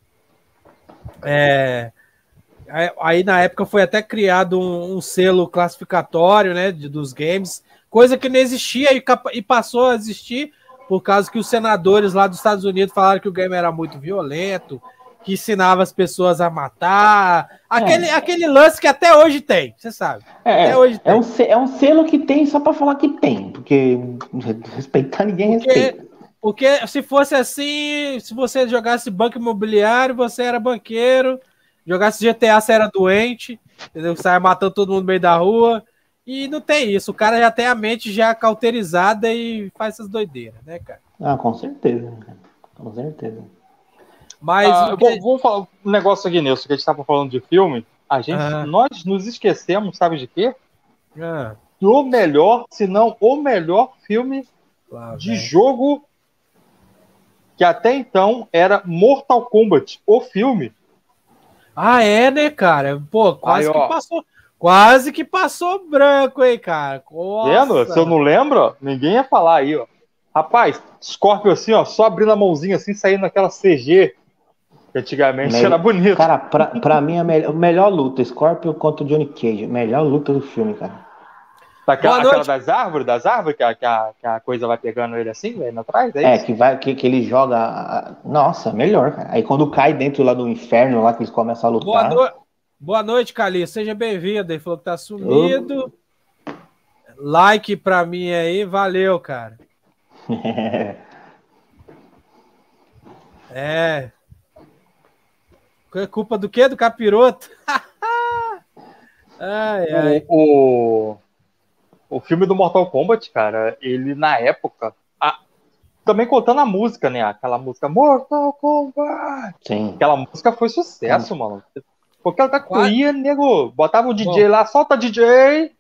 Aí na época foi até criado um selo classificatório, né, dos games, coisa que não existia e passou a existir por causa que os senadores lá dos Estados Unidos falaram que o game era muito violento, que ensinava as pessoas a matar, aquele lance que até hoje tem, você sabe. Até hoje tem. É um selo que tem só para falar que tem, porque respeitar ninguém respeita. Porque se fosse assim, se você jogasse banco imobiliário, você era banqueiro, jogasse GTA, você era doente, entendeu? Saia matando todo mundo no meio da rua. E não tem isso. O cara já tem a mente já cauterizada e faz essas doideiras, né, cara? Com certeza. Com certeza. Mas vamos falar um negócio aqui, Nilson, que a gente estava falando de filme. Nós nos esquecemos, sabe de quê? Do melhor, se não o melhor filme de jogo que até então era Mortal Kombat, o filme. Né, cara? Pô, quase que passou branco, hein, cara? Vendo? Se eu não lembro, ninguém ia falar aí, ó. Rapaz, Scorpion assim, ó, só abrindo a mãozinha assim, saindo naquela CG, que antigamente era bonito. Cara, pra mim, a melhor luta, Scorpion contra o Johnny Cage, melhor luta do filme, cara. Aquela das árvores, que a coisa vai pegando ele assim, velho, atrás, que ele joga. Nossa, melhor, cara. Aí quando cai dentro lá do inferno, lá que eles começam a lutar. Boa noite, Calil. Seja bem-vindo. Ele falou que tá sumido. Like pra mim aí. Valeu, cara. É culpa do quê? Do capiroto? O filme do Mortal Kombat, cara, ele na época... também contando a música, né? Aquela música Mortal Kombat. Sim. Aquela música foi sucesso, mano. Porque ela ia, nego, botava o DJ lá, solta DJ.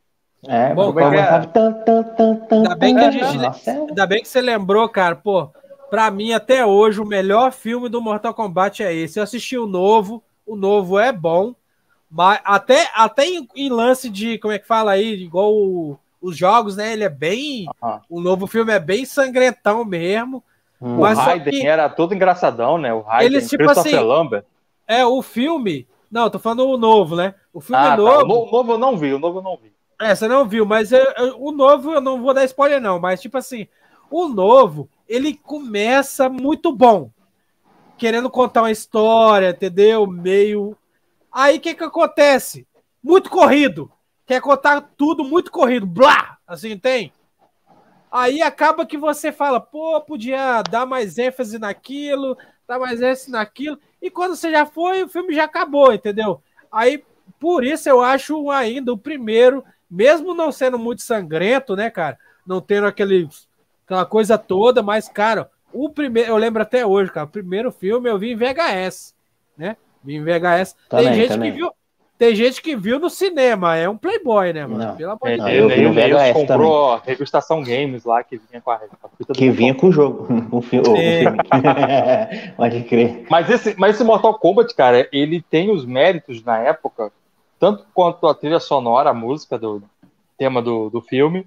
Ainda bem que você lembrou, cara. Pô, pra mim, até hoje, o melhor filme do Mortal Kombat é esse. Eu assisti o novo é bom, mas até em lance de, como é que fala aí, igual os jogos, né? Ele é bem... O novo filme é bem sangrentão mesmo. Mas o Raiden era todo engraçadão, né? O Raiden, eles, tipo assim, Lambert. O filme... Não, tô falando o novo, né? O filme Tá. novo. O novo eu não vi, Você não viu, mas o novo eu não vou dar spoiler, não. Mas, tipo assim, o novo, ele começa muito bom. Querendo contar uma história, entendeu? Meio. Aí o que acontece? Muito corrido. Quer contar tudo muito corrido. Blá! Assim, tem? Aí acaba que você fala, pô, podia dar mais ênfase naquilo, dar mais ênfase naquilo. E quando você já foi, o filme já acabou, entendeu? Aí, por isso eu acho ainda o primeiro, mesmo não sendo muito sangrento, né, cara? Não tendo aquela coisa toda, mas, cara, o primeiro, eu lembro até hoje, cara, o primeiro filme eu vi em VHS, né? Vi em VHS. Tem gente que viu no cinema, é um playboy, né, mano? Não. Pelo amor de Deus. Eu vi no VHS comprou também. a Revistação Games lá, que vinha com a fita Que vinha com o jogo, o filme. Pode crer. Mas esse Mortal Kombat, cara, ele tem os méritos na época, tanto quanto a trilha sonora, a música do tema do filme.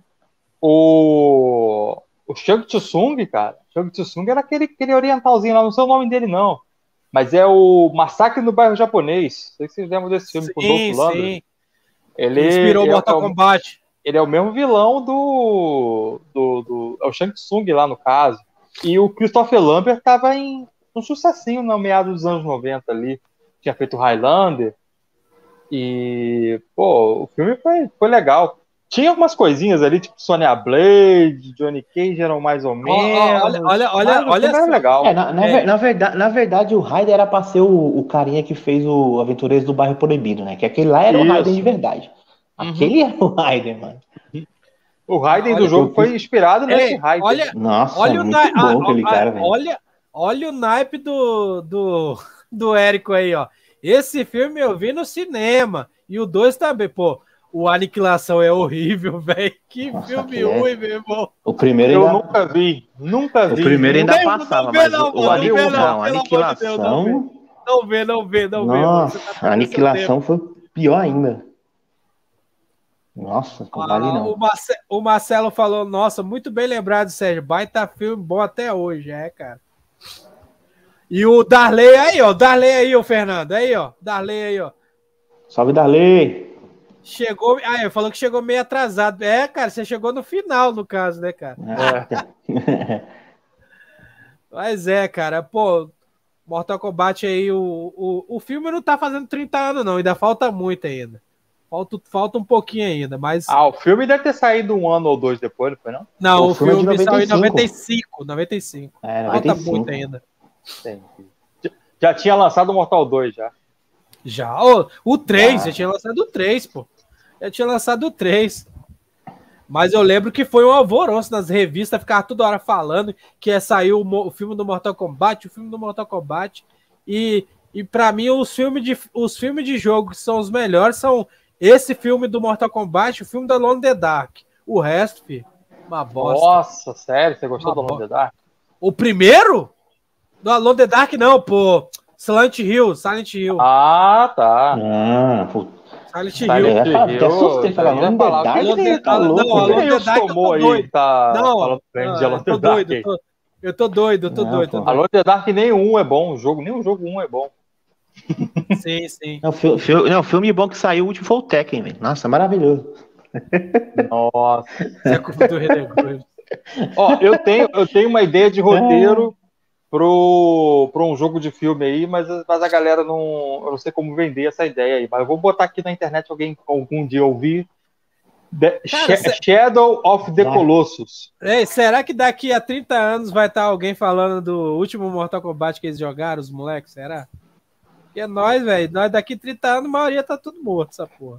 O Shang Tsung, cara, Shang Tsung era aquele orientalzinho lá, não sei o nome dele, não. Mas é o Massacre no Bairro Japonês. Não sei se vocês lembram desse filme com o Dolph Lundgren. Sim. Ele inspirou Mortal Kombat. Ele é o mesmo vilão é o Shang Tsung lá, no caso. E o Christopher Lambert tava em um sucessinho no meados dos anos 90 ali. Tinha feito Highlander. E, pô, o filme foi legal. Tinha algumas coisinhas ali, tipo Sonya Blade, Johnny Cage eram mais ou menos. Olha era legal. Na verdade, o Raiden era pra ser o carinha que fez o Aventureiros do Bairro Proibido, né? Que aquele lá era o Raiden de verdade. Aquele era o Raiden, mano. O Raiden do jogo foi inspirado nesse Raiden. Nossa, é muito bom aquele cara, velho. Olha o naipe do Érico aí, ó. Esse filme eu vi no cinema. E o 2 também, pô. O Aniquilação é horrível, velho. Que filme ruim, meu irmão. O primeiro eu nunca vi. O primeiro ainda passava, mas o Aniquilação... Não vê. Nossa, a Aniquilação foi pior ainda. Nossa, não vale não. O Marcelo falou, nossa, muito bem lembrado, Sérgio. Baita filme bom até hoje, cara. E o Darley aí, ó. Darley aí, ó, Fernando. Aí, ó. Darley aí, ó. Salve, Darley. Chegou. Ele falou que chegou meio atrasado. Cara, você chegou no final, no caso, né, cara? Mas cara, pô, Mortal Kombat aí, o filme não tá fazendo 30 anos, não. Ainda falta muito ainda. Falta um pouquinho ainda, mas... o filme deve ter saído 1 ano ou 2 depois, não foi, não? Não, o filme saiu em 95. 95. Falta muito ainda. Já tinha lançado o Mortal 2, já. Já. O 3, já tinha lançado o 3, pô. Já tinha lançado o 3. Mas eu lembro que foi um alvoroço nas revistas, ficava toda hora falando que ia sair o filme do Mortal Kombat, E pra mim, os filmes de jogo que são os melhores são esse filme do Mortal Kombat, o filme da Alone in the Dark. O resto, filho, uma bosta. Nossa, sério? Você gostou do Alone in the Dark? O primeiro? Do Alone in the Dark, não, pô. Silent Hill. Ah, tá. Silent Hill. Até assustei, falar Alone in the Dark, tá louco. Não, Alone in the Dark, eu tô doido. Eu tô doido. Alone in the Dark nenhum é bom, nem o jogo 1 é bom. Sim. O filme bom que saiu, o último foi o Tekken, velho. Nossa, maravilhoso. Nossa. Isso é culpa do Redegor. Ó, eu tenho uma ideia de roteiro pro um jogo de filme aí, mas a galera eu não sei como vender essa ideia aí, mas eu vou botar aqui na internet, algum dia ouvir. Shadow of the Colossus. Será que daqui a 30 anos vai estar alguém falando do último Mortal Kombat que eles jogaram, os moleques? Será? Porque é nós, velho. Nós daqui a 30 anos, a maioria tá tudo morto, essa porra.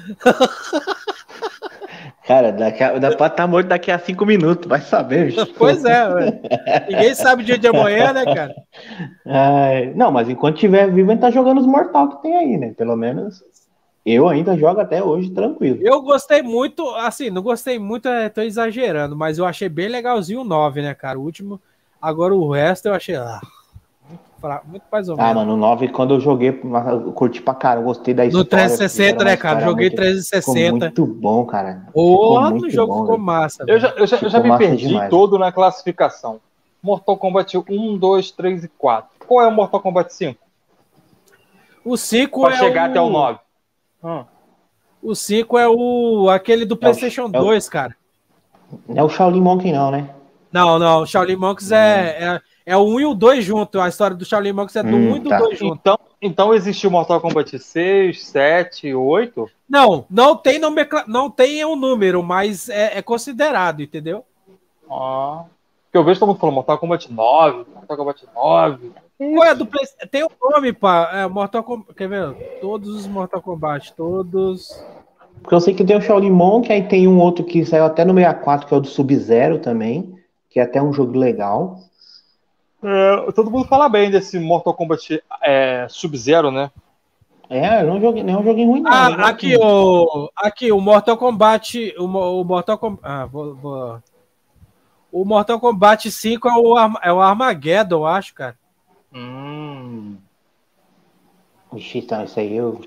Cara, dá pra estar morto daqui a 5 minutos, vai saber, bicho. Pois é, velho. Ninguém sabe o dia de amanhã, né, cara? Não, mas enquanto tiver vivo, a gente tá jogando os mortal que tem aí, né? Pelo menos eu ainda jogo até hoje tranquilo. Eu gostei muito, assim, não gostei muito, tô exagerando, mas eu achei bem legalzinho o 9, né, cara? O último. Agora o resto eu achei muito mais ou menos. Mano, o 9, quando eu joguei, eu curti pra caramba, gostei da história. No 360, né, cara? Joguei 360. Ficou muito bom, cara. O jogo ficou massa. Eu já me perdi todo na classificação. Mortal Kombat 1, 2, 3 e 4. Qual é o Mortal Kombat 5? O 5 Pra chegar até o 9. O 5 é aquele do PlayStation 2, cara. Não é o Shaolin Monk, não, né? Não, o Shaolin Monks é o 1 e o 2 junto. A história do Shaolin Monks é do 1 e do 2 junto. Então existiu Mortal Kombat 6, 7, 8? Não tem um número, mas é considerado, entendeu? Porque eu vejo todo mundo falando Mortal Kombat 9, Mortal Kombat 9. Qual é do PlayStation? Tem um nome, pá. Mortal Kombat. Quer ver? Todos os Mortal Kombat, todos. Porque eu sei que tem o Shaolin Monk, aí tem um outro que saiu até no 64, que é o do Sub-Zero também, que é até um jogo legal. Todo mundo fala bem desse Mortal Kombat Sub-Zero, né? Eu não joguei, não é um joguinho ruim, não. Aqui, o Mortal Kombat. O Mortal Kombat. O Mortal Kombat 5 é o Armageddon, eu acho, cara. Ixi, então, isso aí eu.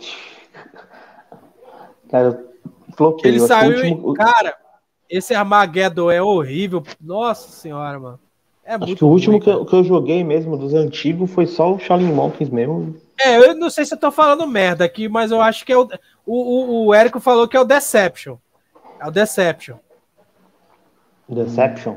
Cara, eu floquei. Ele saiu. Cara, esse Armageddon é horrível. Nossa senhora, mano. Acho que o último que eu joguei mesmo dos antigos foi só o Shaolin Monks mesmo. Eu não sei se eu tô falando merda aqui, mas eu acho que é o Érico falou que é o Deception. É o Deception. Deception?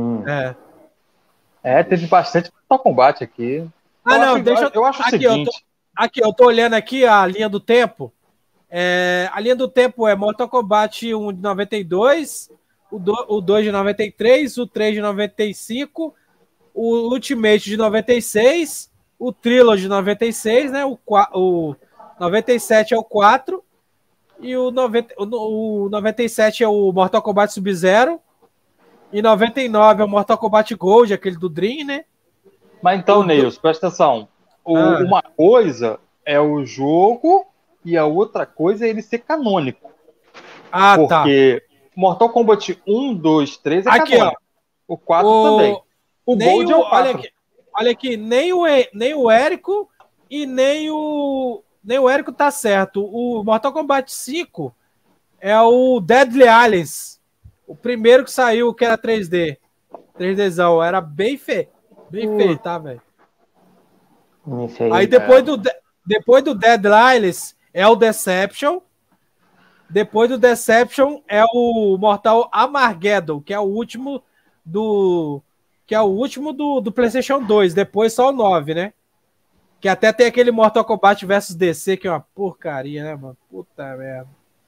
Teve bastante Mortal Kombat aqui. Eu acho o seguinte. Eu tô olhando aqui a linha do tempo. A linha do tempo é Mortal Kombat 1 de 92, o 2 de 93, o 3 de 95, o Ultimate de 96, o Trilogy de 96, né? O 97 é o 4, e o 97 é o Mortal Kombat Sub-Zero, e 99 é o Mortal Kombat Gold, aquele do Dream, né? Mas então, Neils, presta atenção. Uma coisa é o jogo e a outra coisa é ele ser canônico. Porque Mortal Kombat 1, 2, 3 é aqui, canônico. O 4 também. O Gold é o 4. Olha aqui, nem o Érico e nem o Érico tá certo. O Mortal Kombat 5 é o Deadly Alliance. O primeiro que saiu, que era 3D. 3Dzão. Era bem feio. Bem feio, tá, velho? Aí depois do Deadly Alliance é o Deception. Depois do Deception é o Mortal Armageddon, que é o último do PlayStation 2. Depois só o 9, né? Que até tem aquele Mortal Kombat vs DC, que é uma porcaria, né, mano? Puta merda.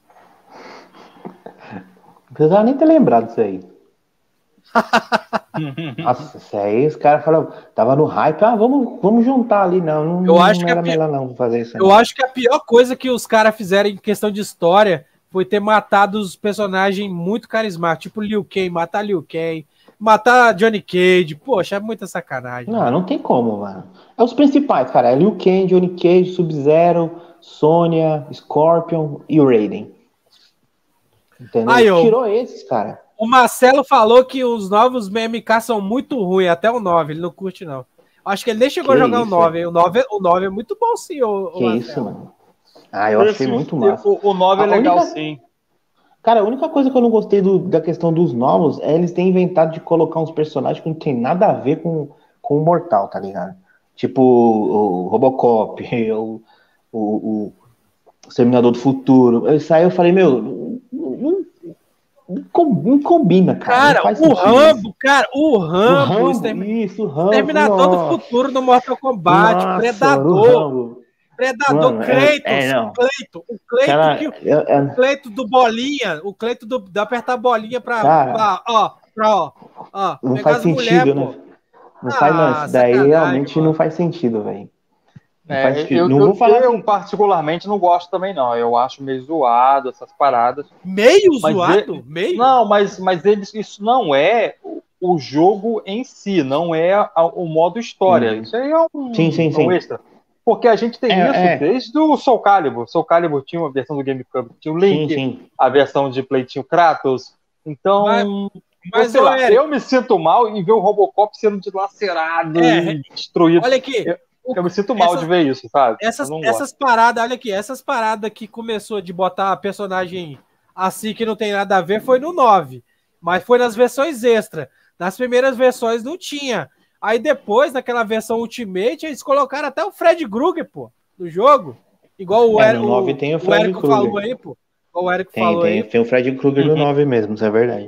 Não precisava nem ter lembrado disso aí. Nossa, isso aí os caras falaram, tava no hype, vamos juntar ali, não era melhor não fazer isso. Eu acho que a pior coisa que os caras fizeram em questão de história foi ter matado os personagens muito carismáticos, tipo Liu Kang, matar Liu Kang, matar Johnny Cage, poxa, é muita sacanagem. Não tem como, mano. É os principais, cara, é Liu Kang, Johnny Cage, Sub-Zero, Sonya, Scorpion e o Raiden. Entendeu? Tirou esses, cara. O Marcelo falou que os novos MMK são muito ruins, até o 9, ele não curte, não. Acho que ele nem chegou a jogar o 9. O 9 é muito bom, sim, que isso, mano. Eu achei muito massa. O 9 é legal, sim. Cara, a única coisa que eu não gostei da questão dos novos é eles terem inventado de colocar uns personagens que não tem nada a ver com o Mortal, tá ligado? Tipo o Robocop, o Exterminador do Futuro. Isso aí eu falei, meu, não combina, cara. O Rambo, Exterminador do Futuro no Mortal Kombat, nossa, Predador, mano, o Cleito do bolinha, o Cleito de apertar a bolinha pra não faz sentido, né? Não faz não, isso daí realmente não faz sentido, velho. Eu particularmente não gosto também, não. Eu acho meio zoado essas paradas. Zoado? Não, mas isso não é o jogo em si, não é o modo história. Isso aí é um extra. Porque a gente tem isso desde o Soul Calibur. Soul Calibur tinha uma versão do GameCube, tinha o Link, a versão de Play tinha o Kratos. Então, mas sei lá, eu me sinto mal em ver o Robocop sendo dilacerado e destruído. Olha aqui. Eu me sinto mal de ver isso, sabe? Essas paradas, olha aqui, essas paradas que começou de botar a personagem assim que não tem nada a ver foi no 9, mas foi nas versões extra. Nas primeiras versões não tinha. Aí depois, naquela versão Ultimate, eles colocaram até o Fred Krueger, pô. do jogo, igual o no 9 tem o Fred Érico Krueger. falou aí, pô. O Érico falou aí. Tem o Fred Krueger no 9 mesmo, isso é verdade.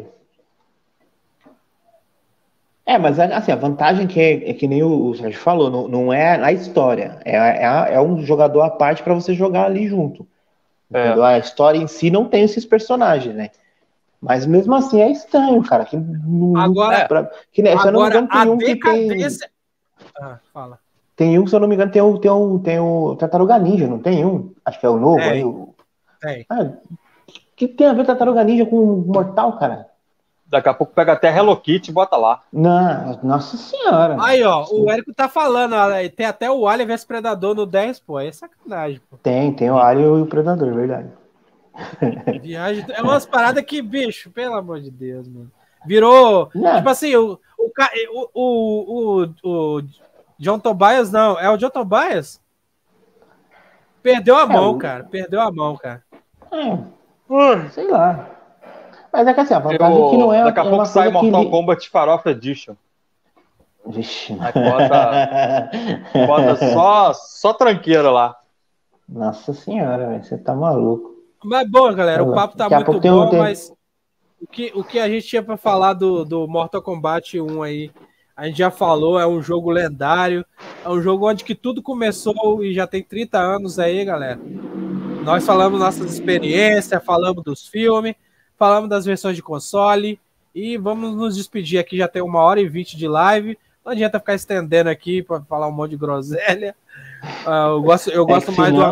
Mas assim, a vantagem é que nem o Sérgio falou, não é a história, é um jogador à parte para você jogar ali junto. Entendeu? A história em si não tem esses personagens, né? Mas mesmo assim é estranho, cara. Se eu não me engano, tem um que tem. Fala. Tem um, se eu não me engano, tem o Tartaruga Ninja, não tem um? Acho que é o novo aí. Tem. Que tem a ver Tartaruga Ninja com Mortal, cara? Daqui a pouco pega até a Hello Kitty e bota lá. Não, nossa senhora. Aí, ó, o Érico tá falando, ó, tem até o Alien vs Predador no 10, pô, aí é sacanagem, pô. Tem o Alien e o Predador, verdade. Viagem, é umas paradas que, bicho, pelo amor de Deus, mano. Virou, tipo assim, o John Tobias, não, é o John Tobias? Perdeu a mão, cara, sei lá. Mas é que assim, a vantagem é que não é. Daqui a pouco sai Mortal Kombat Farofa Edition. Vixe. Bota só tranqueira lá. Nossa senhora, velho, você tá maluco. Mas bom, galera, o papo tá muito bom, mas o que a gente tinha pra falar do Mortal Kombat 1 aí, a gente já falou, é um jogo lendário, é um jogo onde que tudo começou e já tem 30 anos aí, galera. Nós falamos nossas experiências, falamos dos filmes, falamos das versões de console e vamos nos despedir aqui, já tem 1h20 de live, não adianta ficar estendendo aqui para falar um monte de groselha. Eu gosto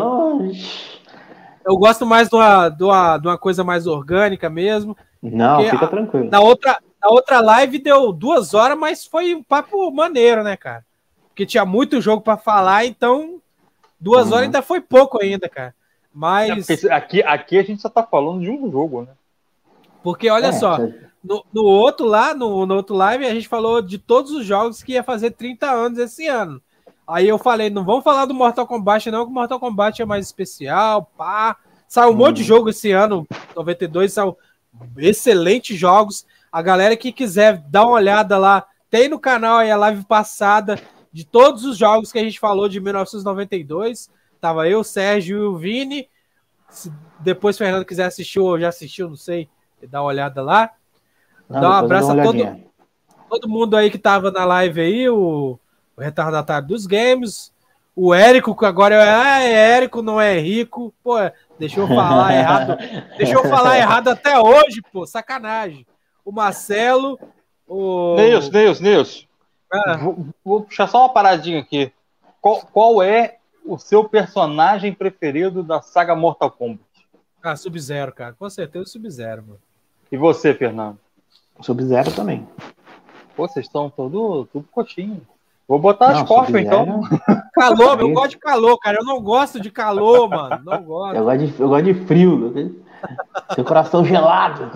mais de uma coisa mais orgânica mesmo. Não, fica tranquilo. Na outra live deu 2 horas, mas foi um papo maneiro, né, cara? Porque tinha muito jogo para falar, então 2 horas ainda foi pouco ainda, cara. Mas aqui a gente só tá falando de um jogo, né? Porque olha só, no outro live a gente falou de todos os jogos que ia fazer 30 anos esse ano. Aí eu falei, não vamos falar do Mortal Kombat não, que o Mortal Kombat é mais especial, pá. Saiu um monte de jogo esse ano, 92, saiu excelentes jogos. A galera que quiser dar uma olhada lá, tem no canal aí a live passada de todos os jogos que a gente falou de 1992. Tava eu, o Sérgio e o Vini. Se depois o Fernando quiser assistir ou já assistiu, não sei, dá uma olhada lá. Dá um abraço a todo mundo aí que tava na live aí, o retardatário dos games, o Érico, que agora é Érico, não é Rico. Pô, deixa eu falar errado até hoje, pô, sacanagem. O Marcelo, o... Neils. Vou puxar só uma paradinha aqui. Qual é o seu personagem preferido da saga Mortal Kombat? Sub-Zero, cara. Com certeza o Sub-Zero, mano. E você, Fernando? Sub-Zero também. Pô, vocês estão tudo coxinho. Vou botar as Scorpion, então. Calor, eu gosto de calor, cara. Eu não gosto de calor, mano. Não gosto. Eu gosto de frio. Seu coração gelado.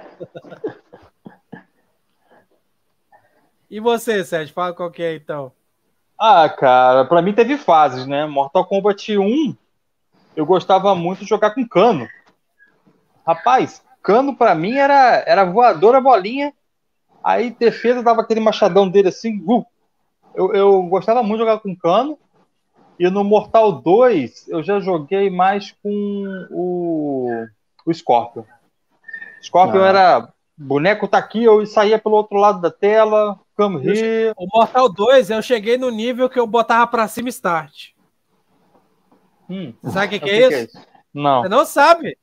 E você, Sérgio? Fala qual que é, então. Cara, pra mim teve fases, né? Mortal Kombat 1, eu gostava muito de jogar com Kano. Rapaz, Kano pra mim era voadora, bolinha. Aí defesa dava aquele machadão dele assim. Eu gostava muito de jogar com Kano. E no Mortal 2, eu já joguei mais com o Scorpion. Scorpion era boneco tá aqui, eu saía pelo outro lado da tela. O Mortal 2, eu cheguei no nível que eu botava pra cima start. Sabe o que é isso? Não. Você não sabe?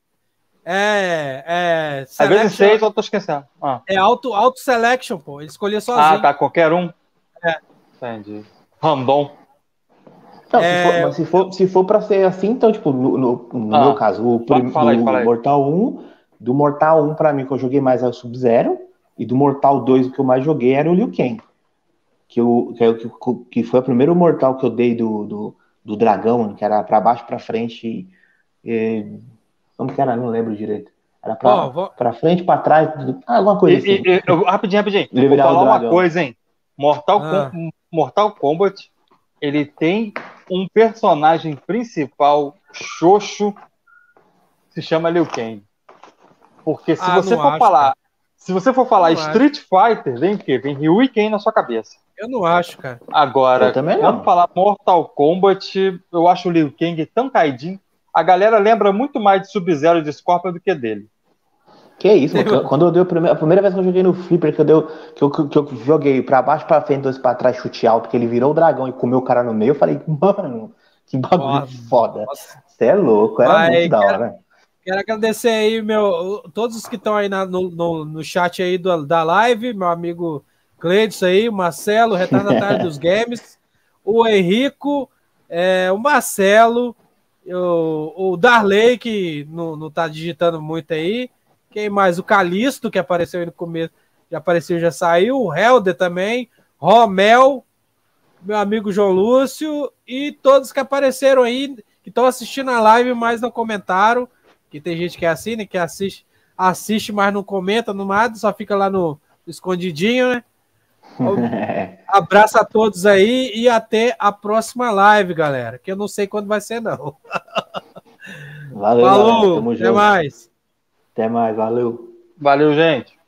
Às vezes 6, eu tô esquecendo. É auto selection, pô. Ele escolhia sozinho. Tá, qualquer um. Entendi. Random. Não, se for pra ser assim, então, tipo, no meu caso, Mortal 1, do Mortal 1 pra mim, que eu joguei mais é o Sub-Zero, e do Mortal 2, o que eu mais joguei era o Liu Kang. Que foi o primeiro Mortal que eu dei do dragão, que era pra baixo, pra frente. Como que era? Não lembro direito. Era pra frente, pra trás, alguma coisa assim. Rapidinho. Vou falar uma coisa, hein? Mortal Kombat, ele tem um personagem principal, xoxo, se chama Liu Kang. Porque se você for falar, Se você for falar Street Fighter, vem o quê? Vem Ryu e Ken na sua cabeça. Eu não acho, cara. Agora, quando falar Mortal Kombat, eu acho o Liu Kang tão caidinho. A galera lembra muito mais de Sub-Zero e de Scorpion do que dele. Que isso, mano. Quando eu dei a primeira vez que eu joguei no Flipper, que eu joguei pra baixo, pra frente, dois pra trás, chute alto, que ele virou o dragão e comeu o cara no meio, eu falei, mano, que bagulho foda. Você é louco, era muito da hora. Quero agradecer aí, todos os que estão aí no chat aí da live, meu amigo Cleiton aí, o Marcelo, retardatário dos games, o Henrico, o Marcelo, o Darley, que não tá digitando muito aí. Quem mais? O Calisto, que apareceu aí no começo, já apareceu, já saiu. O Helder também. Romel, meu amigo João Lúcio e todos que apareceram aí, que estão assistindo a live, mas não comentaram. Que tem gente que é assim, né? Que assiste, mas não comenta, no nada, só fica lá no escondidinho, né? Abraço a todos aí e até a próxima live, galera. Que eu não sei quando vai ser, não. Valeu, falou, até mais. Até mais, valeu. Valeu, gente.